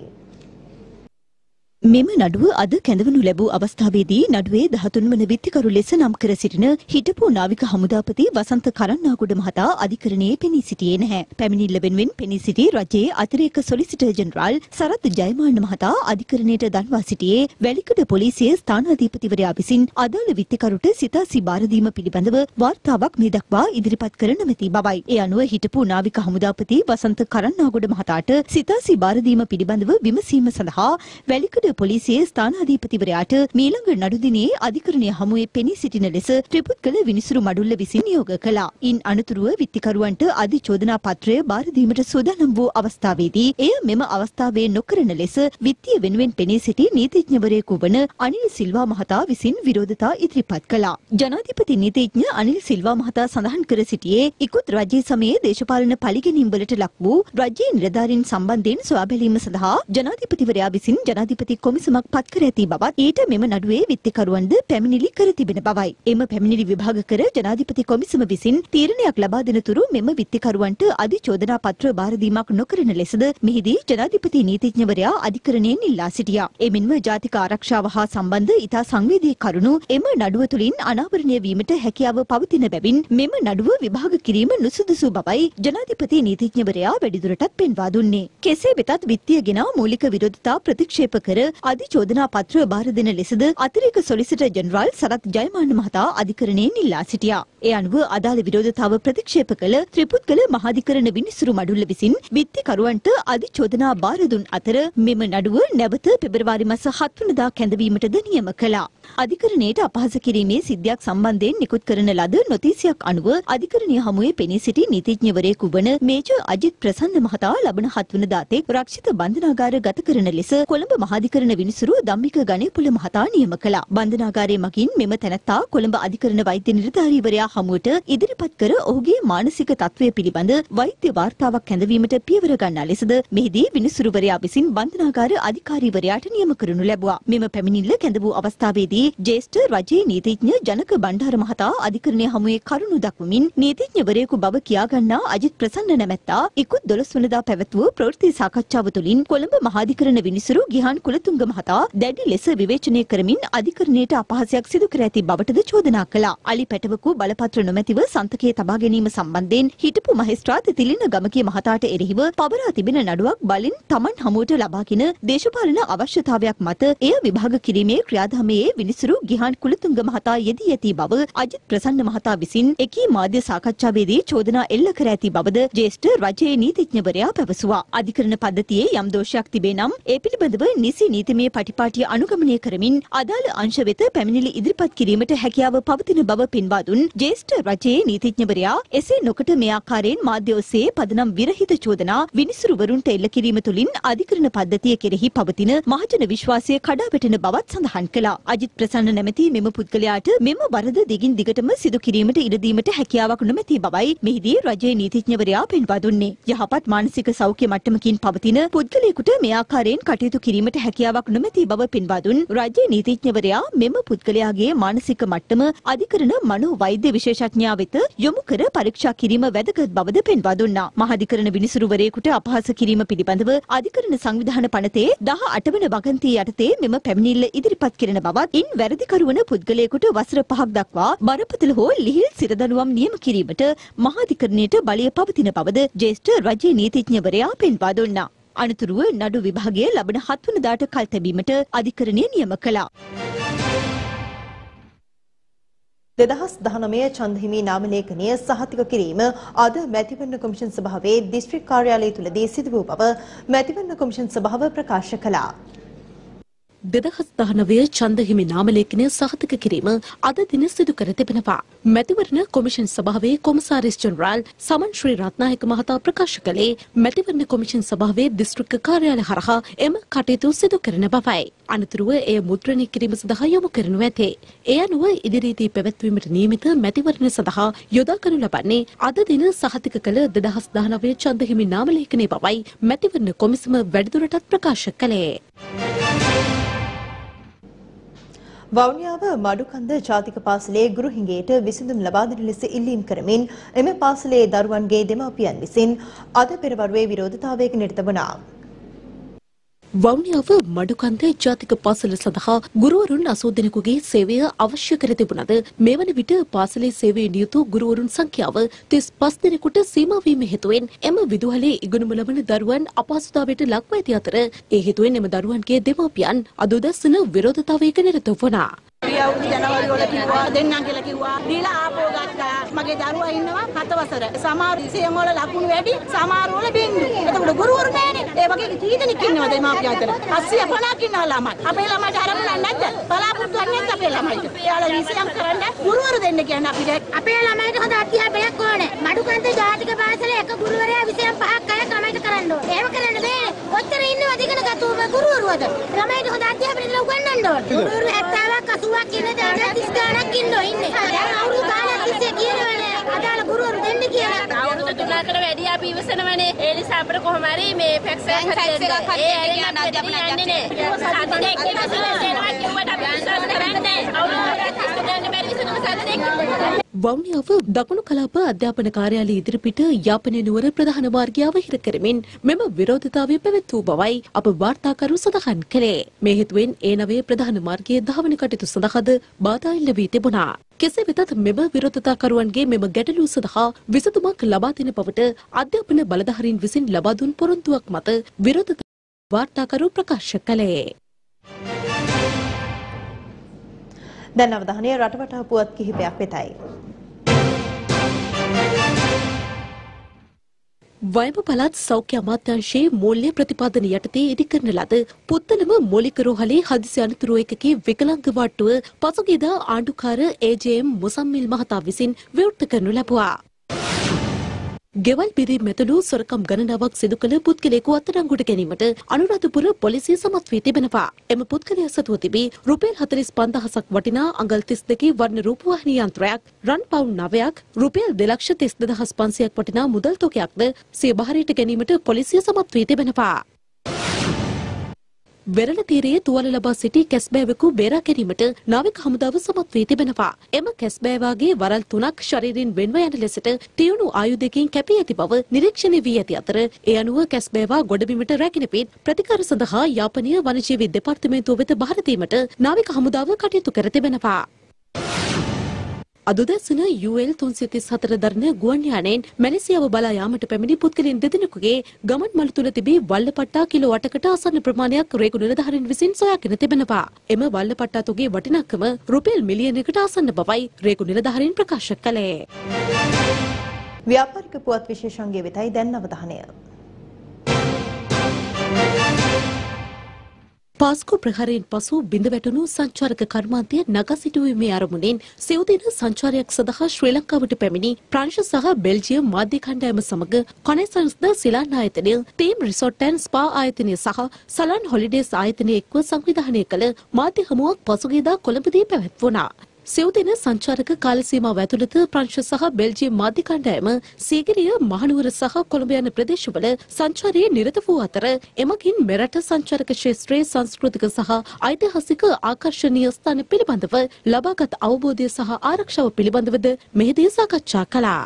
මෙම නඩුව අද කැඳවනු ලැබූ අවස්ථාවේදී නඩුවේ දහතුන් වන විත්තිකරු ලෙස නම් කර සිටින හිටපු නාවික හමුදාපති වසන්ත කරන්නාගොඩ මහතා අධිකරණයේ පෙනී සිටියේ නැහැ. පැමිණිල්ල වෙනුවෙන් පෙනී සිටි රජයේ අතිරේක සොලිසිටර් ජෙනරාල් සරත් ජයමාන්න මහතා අධිකරණයට දන්වා සිටියේ වැලිකඩ පොලිසිය ස්ථානාධිපතිවරයා විසින් අදාළ විත්තිකරුට සිතාසි බාර දීම පිළිබඳව වාර්තාවක් මේ දක්වා ඉදිරිපත් කර නොමැති බවයි. ඒ අනුව හිටපු නාවික හමුදාපති වසන්ත කරන්නාගොඩ මහතාට සිතාසි බාර දීම පිළිබඳව විමසීම සඳහා වැලිකඩ පොලිසියේ ස්ථානාධිපතිවරයාට මීළඟ නඩු දිනේ අධිකරණය හමුවේ පෙනී සිටින ලෙස ත්‍රිපුද්ගල විනිසුරු මඩුල්ල විසින් නියෝග කළා. ඉන් අනතුරුව විත්තිකරුවන්ට අධිචෝදනා පත්‍රය බාර දීමට සූදානම් වූ අවස්ථාවේදී එය මෙම අවස්ථාවේ නොකරන ලෙස විත්තිය වෙනුවෙන් පෙනී සිටි නීතිඥවරයෙකු වන අනිල් සිල්වා මහතා විසින් විරෝධතා ඉදිරිපත් කළා. ජනාධිපති නීතිඥ අනිල් සිල්වා මහතා සඳහන් කර සිටියේ ඉකුත් රජයේ සමයේ දේශපාලන පරිගැනීම් වලට ලක් වූ රජයේ නිලධාරීන් සම්බන්ධයෙන් සොයා බැලීම සඳහා ජනාධිපතිවරයා විසින් ජනාධිපති කොමිසමක් පත් කර ඇති බවත් ඊට මෙම නඩුවේ විත්තිකරුවන්ද පැමිණිලි කර තිබෙන බවයි. එම පැමිණිලි විභාග කර ජනාධිපති කොමිසම විසින් තීරණයක් ලබා දෙන තුරු මෙම විත්තිකරුවන්ට අධිචෝදනා පත්‍ර බාර දීමක් නොකරන ලෙසද මෙහිදී ජනාධිපති නීතිඥවරයා අධිකරණයෙන් ඉල්ලා සිටියා. එමෙන්ම ජාතික ආරක්ෂාව හා සම්බන්ධ ඉතා සංවේදී කරුණු එම නඩුව තුළින් අනාවරණය වීමට හැකියාව පවතින බැවින් මෙම නඩුව විභාග කිරීම නුසුදුසු බවයි ජනාධිපති නීතිඥවරයා වැඩිදුරටත් පෙන්වා දුන්නේ. කෙසේ වෙතත් විත්තිය ගෙනා මූලික විරෝධතා ප්‍රතික්ෂේප කර අධිචෝදනා පත්‍ර බාර දෙන ලෙසද අතිරේක සොලිසිටර් ජෙනරාල් සරත් ජයමාන්න මහතා අධිකරණයෙන් ඉල්ලා සිටියා. ඒ අනුව අදාළ විරෝධතාව ප්‍රතික්ෂේප කළ ත්‍රිපුද්ගල මහාධිකරණ විනිසුරු මඩුල්ල විසින් බිත්තිකරුවන්ට අධිචෝදනා බාර දුන් අතර මෙම නඩුව නැවත පෙබරවාරි මාස හත් වනදා කැඳවීමටද නියම කළා. අධිකරණයට අපහාස කිරීමේ සිද්ධියක් සම්බන්ධයෙන් නිකුත් කරන ලද නොතීසියක් අනුව අධිකරණය හමුවේ පෙනී සිටි නීතිඥවරයෙකු වන මේජර් අජිත් ප්‍රසන්න මහතා ලබන හත් වනදා තෙක් රක්ෂිත බන්ධනාගාර ගත කරන ලෙස කොළඹ මහාධිකරණ විනිසුරු ධම්මික ගණේපුල මහතා නියම කළා. බන්ධනාගාරයේ මගින් මෙම තැනැත්තා කොළඹ අධිකරණ වෛද්‍ය නිලධාරීවරයා හමුවට ඉදිරිපත් කර ඔහුගේ මානසික තත්ත්වය පිළිබඳ වෛද්‍ය වාර්තාවක් හැඳවීමට පියවර ගන්නා ලෙසද මෙහිදී විනිසුරුවරයා විසින් බන්ධනාගාර අධිකාරීවරයාට නියම කරනු ලැබුවා. මෙම පැමිණිල්ල කැඳ වූ අවස්ථාවේදී ජ්‍යෙෂ්ඨ රජයේ නීතිඥ ජනක බණ්ඩාර මහතා අධිකරණය හමුවේ කරුණු දක්වමින් නීතිඥවරයෙකු බව කියාගන්නා අජිත් ප්‍රසන්න නැමැත්තා ඉකුත් දොළොස් වනදා පැවැත් වූ ප්‍රවෘත්ති සාකච්ඡාව තුළින් කොළඹ මහාධිකරණ විනිසුරු ගිහාන් කුලතුංග මහතා දැඩි ලෙස විවේචනය කරමින් අධිකරණයට අපහාසයක් සිදු කර ඇති බවටද චෝදනා කළා. අලි පැටවකු බලපත්‍ර නොමැතිව සන්තකයේ තබා ගැනීම සම්බන්ධයෙන් හිටපු මහේස්ත්‍රාත් තිලින ගමගේ මහතාට එරෙහිව පවරා තිබෙන නඩුවක් බලින් තමන් හමුවට ලබාගෙන දේශපාලන අවශ්‍යතාවයක් මත එය විභාග කිරීමේ ක්‍රියාදාමයේ විනිසුරු ගිහාන් කුලතුංග මහතා යෙදී ඇති බව අජිත් ප්‍රසන්න මහතා විසින් එකී මාධ්‍ය සාකච්ඡාවේදී චෝදනා එල්ල කර ඇති බවද ජ්‍යෙෂ්ඨ රජයේ නීතිඥවරයා පැවසුවා. අධිකරණ පද්ධතියේ යම් දෝෂයක් තිබේ නම් ඒ පිළිබඳව නිසි නීතිමය පටිපාටිය අනුගමනය කරමින් අදාළ අංශ වෙත පැමිණිලි ඉදිරිපත් කිරීමට හැකියාව පවතින බව පෙන්වා දුන් ජ්‍යෙෂ්ඨ රජයේ නීතිඥවරයා එසේ නොකොට මේ ආකාරයෙන් මාධ්‍ය ඔස්සේ පදනම් විරහිත චෝදනා විනිසුරුවරුන්ට එල්ල කිරීම තුළින් අධිකරණ පද්ධතිය කෙරෙහි පවතින මහජන විශ්වාසය කඩා වැටෙන බවත් සඳහන් කළා. අජිත් ප්‍රසන්න නැමැති මෙම පුද්ගලයාට මෙම වරද දිගින් දිගටම සිදු කිරීමට ඉඩ දීමට හැකියාවක් නොමැති බවයි මෙහිදී රජයේ නීතිඥවරයා පෙන්වා දුන්නේ. යහපත් මානසික සෞඛ්‍ය මට්ටමකින් පවතින පුද්ගලයෙකුට මේ ආකාරයෙන් කටයුතු කිරීමට හැකියාවක් නොමැති බව පෙන්වා දුන් රජයේ නීතිඥවරයා මෙම පුද්ගලයාගේ මානසික මට්ටම අධිකරණ මනෝ වෛද්‍ය විශේෂඥයා වෙත යොමු කර පරීක්ෂා කිරීම වැදගත් බවද පෙන්වා දුන්නා. මහාධිකරණ විනිසුරුවරයෙකුට අපහාස කිරීම පිළිබඳව අධිකරණ සංවිධාන පනතේ දහ අට වන වගන්තිය යටතේ මෙම පැමිණිල්ල ඉදිරිපත් කරන බවත් ඉන් වැරදිකරු වන පුද්ගලයෙකුට වසර පහක් දක්වා බරපතල හෝ ලිහිල් සිරදඬුවම් නියම කිරීමට මහාධිකරණයට බලය පවතින බවද ජ්‍යෙෂ්ඨ රජයේ නීතිඥවරයා පෙන්වා දුන්නා. අනතුරුව නඩු විභාගය ලබන හත් වනදාට කල් තැබීමට අධිකරණය නියම කළා. දෙදහස් දහනවය ඡන්දහිමි නාම ලේඛනය සහතික කිරීම අද මැතිවරණ කොමිෂන් සභාවේ දිස්ත්‍රික් කාර්යාලය තුලදී සිදු වූ බව මැතිවරණ කොමිෂන් සභාව ප්‍රකාශ කළා. දෙදහස් දහනවය ඡන්දහිමි නාම ලේඛනය සහතික කිරීම අද දින සිදු කර තිබෙනවා. මැතිවරණ කොමිෂන් සභාවේ කොමසාරිස් ජෙනරාල් සමන් ශ්‍රී රත්නායක මහතා ප්‍රකාශ කළේ මැතිවරණ කොමිෂන් සභාවේ දිස්ත්‍රික් කාර්යාලය හරහා එම කටයුතු සිදු කරන බවයි. අනතුරුව එය මුද්‍රණය කිරීම සඳහා යොමු කරනු ඇතේ. ඒ අනුව ඉදිරියේදී පැවැත්වීමට නියමිත මැතිවරණ සඳහා යොදා ගනු ලබන්නේ අද දින සහතික කළ දෙදහස් දහනවය ඡන්දහිමි නාම ලේඛනය බවයි මැතිවරණ කොමිසම වැඩිදුරටත් ප්‍රකාශ කළේ. වවුනියාව මඩුකන්ද ජාතික පාසලේ ගුරු හිඟයට විසඳුම් ලබා දෙන ලෙස ඉල්ලීම් කරමින් එම පාසලේ දරුවන්ගේ දෙමාපියන් විසින් අද පෙරවරුවේ විරෝධතාවයක නිරත වුණා. වවුනියාව මඩුකන්ද ජාතික පාසල සඳහා ගුරුවරුන් අසූ දෙනෙකුගේ සේවය අවශ්‍ය කර තිබුණද මේ වන විට පාසලේ සේවයේ නියුතු ගුරුවරුන් සංඛ්‍යාව තිස් පස් දෙනෙකුට සීමා වීම හේතුවෙන් එම විදුහලේ ඉගෙනුම ලබන දරුවන් අපහසුතාවයට ලක්ව ඇති අතර ඒ හේතුවෙන් එම දරුවන්ගේ දෙමාපියන් අද උදැසන විරෝධතාවයක නිරත වුණා. අවුරුදු ජනවාරි වල කිව්වා දෙන්නම් කියලා කිව්වා දීලා ආපෝ ගත්තා. මගේ දරුවා ඉන්නවා හත වසර. සමහර විෂයන් වල ලකුණු වැඩි, සමහර වල බින්දු. එතකොට ගුරුවරු නැහැනේ. ඒ වගේ කී දෙනෙක් ඉන්නවද දෙමාපියන් අතර? අස්සී පනහක් ඉන්නවා ළමයි. අපේ ළමයිට අරමුණක් නැද්ද? බලාපොරොත්තු වෙන්නේ නැද්ද අපේ ළමයිට? එයාලා විෂයන් කරන්න ගුරුවරු දෙන්න කියන්නේ අපිට. අපේ ළමයිට හොඳ අධ්‍යාපනයක් ඕනේ. මඩුකන්ද ජාතික පාසලේ එක ගුරුවරයා විෂයන් පහක් අය ළමයිට කරන්න ඕනේ. ඒව කරන්න බෑ. ඔච්චර ඉන්නවද ඉගෙන ගත්තෝම ගුරුවරු අද? ළමයිට හොඳ අධ්‍යාපනයක් උගන්වන්න ඕනේ. ගුරුවරු හැත්තෑවක් අසූවක් කියන දාන තිස් ගාණක් ඉන්නෝ ඉන්නේ. දැන් අවුරුදු ගාණක් තිස්සේ කියනවනේ අදාළ ගුරුවරු දෙන්න කියලා. අවුරුදු තුනකට වැඩි අපි ඉවසනවනේ. ඒ නිසා අපිට කොහොම හරි මේ ෆැක්ස් එකක් හදන්න. ඒ ඇරෙන්න අධ්‍යාපනයක් යන්නේ නේ. සාධනෙක් ඉවසනවා කියනවා කිව්වට අපි විශ්වාස කරන්නේ. අවුරුදු තිස් ගාණක් බැරි විසඳුම සාධනෙක්. වවුනියාව දකුණු කලාප අධ්‍යාපන කාර්යාලය ඉදිරිපිට යාපනය නුවර ප්‍රධාන මාර්ගය අවහිර කරමින් මෙම විරෝධතාවය පැවැත් වූ බවයි අප වාර්තාකරු සඳහන් කළේ. මේ හේතුවෙන් ඒ නවයේ ප්‍රධාන මාර්ගයේ ධාවන කටයුතු සඳහාද බාධා එල්ල වී තිබුණා. කෙසේ වෙතත් මෙම විරෝධතාකරුවන්ගේ මෙම ගැටලුව සඳහා විසඳුමක් ලබා දෙන බවට අධ්‍යාපන බලධාරීන් විසින් ලබා දුන් පොරොන්දුවක් මත විරෝධතා වාර්තාකරු ප්‍රකාශ කළේ. දැන් අවධානය රටවටා පුවත් කිහිපයක් වෙතයි. වයඹ පළාත් සෞඛ්‍ය අමාත්‍යාංශයේ මූල්‍ය ප්‍රතිපාදන යටතේ ඉදිකරන ලද පුත්තලම මූලික රෝහලේ හදිසි අනතුරු ඒකකයේ විකලාංග වාට්ටුව පසුගියදා ආණ්ඩුකාර ඒ.ජේ.එම්. මුසම්මිල් මහතා විසින් විවෘත කරනු ලැබුවා. ගෙවල් පිරීම ඇතුළු සොරකම් ගණනාවක් සිදු කළ පුද්ගලයෙකු අත්අඩංගුවට ගැනීමට අනුරාධපුර පොලිසිය සමත් වී තිබෙනවා. එම පුද්ගලයා සතුව තිබී රුපියල් හතළිස් පන්දහසක් වටිනා අඟල් තිස් දෙකේ වර්ණ රූපවාහිනී යන්ත්‍රයක්, රන් පවුන් නවයක්, රුපියල් දෙලක්ෂ තිස් දෙදහස් පන්සියයක් වටිනා මුදල් තොගයක්ද සිය බහරයට ගැනීමට පොලිසිය සමත් වී තිබෙනවා. වෙරළ තීරයේ තුවාල ලබා සිටි කැස්බෑවෙකු බේරා ගැනීමට නාවික හමුදාව සමත් වී තිබෙනවා. එම කැස්බෑවාගේ වරල් තුනක් ශරීරයෙන් වෙන්ව යන ලෙසට තියුණු ආයුධයකින් කැපී ඇති බව නිරීක්ෂණය වී ඇති අතර ඒ අනුව කැස්බෑවා ගොඩබිමට රැගෙන පිට ප්‍රතිකාර සඳහා යාපනීය වනජීවි දෙපාර්තමේන්තුව වෙත බහර දීමට නාවික හමුදාව කටයුතු කර තිබෙනවා. අදුදැසන යූ එල් තුන්සිය තිස් හතර දරන ගුවන් යානයෙන් මැලේසියාව බලා යාමට පැමිණි පුද්ගලයන් දෙදෙනෙකුගේ ගමන් මළු තුල තිබී වල්ලපට්ටා කිලෝ අටකට ආසන්න ප්‍රමාණයක් රේගු නිලධාරීන් විසින් සොයාගෙන තිබෙනවා. එම වල්ලපට්ටා තොගේ වටිනාකම රුපියල් මිලියනයකට ආසන්න බවයි රේගු නිලධාරීන් ප්‍රකාශ කළේ. ව්‍යාපාරික පුවත් විශේෂංගයේ වෙතයි දැන් අවධානය. පාස්කු ප්‍රහාරයෙන් පසු බිඳ වැටුණු සංචාරක කර්මාන්තය නගා සිටුවීමේ අරමුණින් සිව්දින සංචාරයක් සඳහා ශ්‍රී ලංකාවට පැමිණි ප්‍රංශ සහ බෙල්ජියම් මාධ්‍ය කණ්ඩායම සමග කොනේසන්ස්ද සිලාන් ආයතනය, තීම් රිසෝට් ඇන්ඩ් ස්පා ආයතනය සහ සලන් හොලිඩේස් ආයතනය එක්ව සංවිධානය කළ මාධ්‍ය හමුවක් පසුගියදා කොළඹදී පැවැත්වුණා. සිව්දින සංචාරක කාල සීමාව ඇතුළත ප්‍රංශ සහ බෙල්ජියම් මාධ්‍ය කණ්ඩායම සීගිරිය, මහනුවර සහ කොළඹ යන ප්‍රදේශවල සංචාරයේ නිරත වූ අතර එමගින් මෙරට සංචාරක ක්ෂේත්‍රයේ සංස්කෘතික සහ ඓතිහාසික ආකර්ෂණීය ස්ථාන පිළිබඳව ලබාගත් අවබෝධය සහ ආරක්ෂාව පිළිබඳවද මෙහිදී සාකච්ඡා කළා.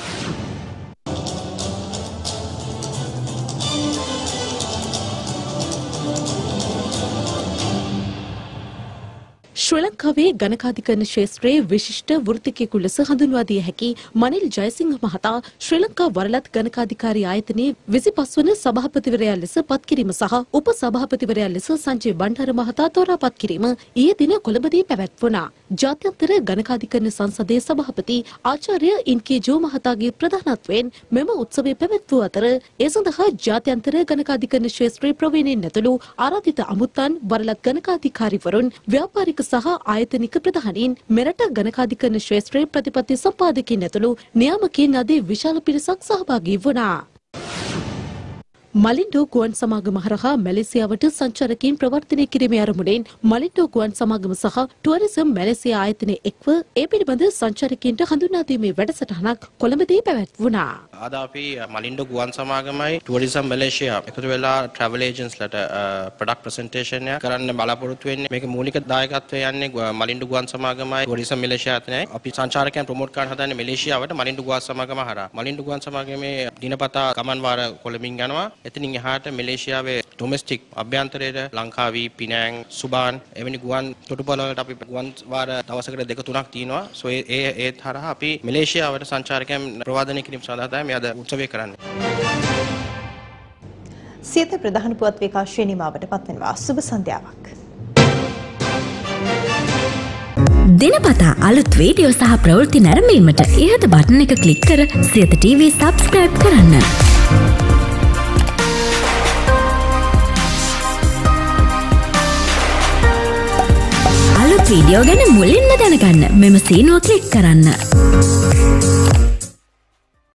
ශ්‍රී ලංකාවේ ගණකාධිකරණ ක්ෂේත්‍රයේ විශිෂ්ට වෘත්තිකයෙකු ලෙස හඳුන්වා දිය හැකි මනිල් ජයසිංහ මහතා ශ්‍රී ලංකා වරලත් ගණකාධිකාරී ආයතනයේ විසිපස් වන සභාපතිවරයා ලෙස පත්කිරීම සහ උප සභාපතිවරයා ලෙස සංජය බණ්ඩාර මහතා තෝරා පත්කිරීම ඊයේ දින කොළඹදී පැවැත්වුණා. ජාත්‍යන්තර ගණකාධිකරණ සංසදයේ සභාපති ආචාර්ය ඉන්.කේ. ජෝ මහතාගේ ප්‍රධානත්වයෙන් මෙම උත්සවය පැවැත්වූ අතර ඒ සඳහා ජාත්‍යන්තර ගණකාධිකරණ ක්ෂේත්‍රයේ ප්‍රවීණයින් ඇතුළු ආරාධිත අමුත්තන්, වරලත් ගණකාධිකාරීවරුන්, ව්‍යාපාරික සහ ආයතනික ප්‍රධානීන්, මෙරට ගණකාධිකරණ ක්ෂේත්‍රයේ ප්‍රතිපත්ති සම්පාදකයින් ඇතුළු නියාමකයින් ආදී විශාල පිරිසක් සහභාගී වුණා. මලින්ඩෝ ගුවන් සමාගම හරහා මැලේසියාවට සංචාරකයින් ප්‍රවර්තනය කිරීමේ අරමුණෙන් මලින්ඩෝ ගුවන් සමාගම සහ ටුවරිසම් මැලේසියා ආයතනය එක්ව ඒ පිළිබඳ සංචාරකයින්ට හඳුන්වා දීමේ වැඩසටහනක් කොළඹදී පැවැත්වුණා. අද අපි මලින්ඩෝ ගුවන් සමාගමයි ටුවරිසම් මැලේසියා එකතු වෙලා ට්‍රැවල් ඒජන්ට්ස්ලට ප්‍රොඩක්ට් ප්‍රසන්ටේෂන් එක කරන්න බලාපොරොත්තු වෙන්නේ. මේක මූලික දායකත්වය යන්නේ මලින්ඩෝ ගුවන් සමාගමයි ටුවරිසම් මැලේසියා ආයතනයයි. අපි සංචාරකයන් ප්‍රොමෝට් කරන්න හදන්නේ මැලේසියාවට මලින්ඩෝ ගුවන් සමාගම හරහා. මලින්ඩෝ ගුවන් සමාගමේ දිනපතා ගමන් වාර කොළඹින් යනවා. එතනින් එහාට මැලේසියාවේ ඩොමෙස්ටික් අභ්‍යන්තරයේ ලංකාවී, පිනෑන්, සුබාන් එවැනි ගුවන් තොටුපළ වලට අපි ගුවන් වාර දවසකට දෙක තුනක් තියෙනවා. සෝ ඒ ඒ තරහ අපි මැලේසියාවට සංචාරකයන් ප්‍රවාදනය කිරීම සඳහා තමයි මේ අද උත්සවය කරන්නේ. සියත ප්‍රධාන පුවත් විකාශය නිමාවට පත්වෙනවා. සුබ සන්ධ්‍යාවක්. දිනපතා අලුත් වීඩියෝ සහ ප්‍රවෘත්ති නැරඹීමට ඉහත බටන් එක ක්ලික් කර සියත ටීවී සබ්ස්ක්‍රයිබ් කරන්න. අලුත් වීඩියෝ ගැන මුලින්ම දැනගන්න මෙම සීනුව ක්ලික් කරන්න.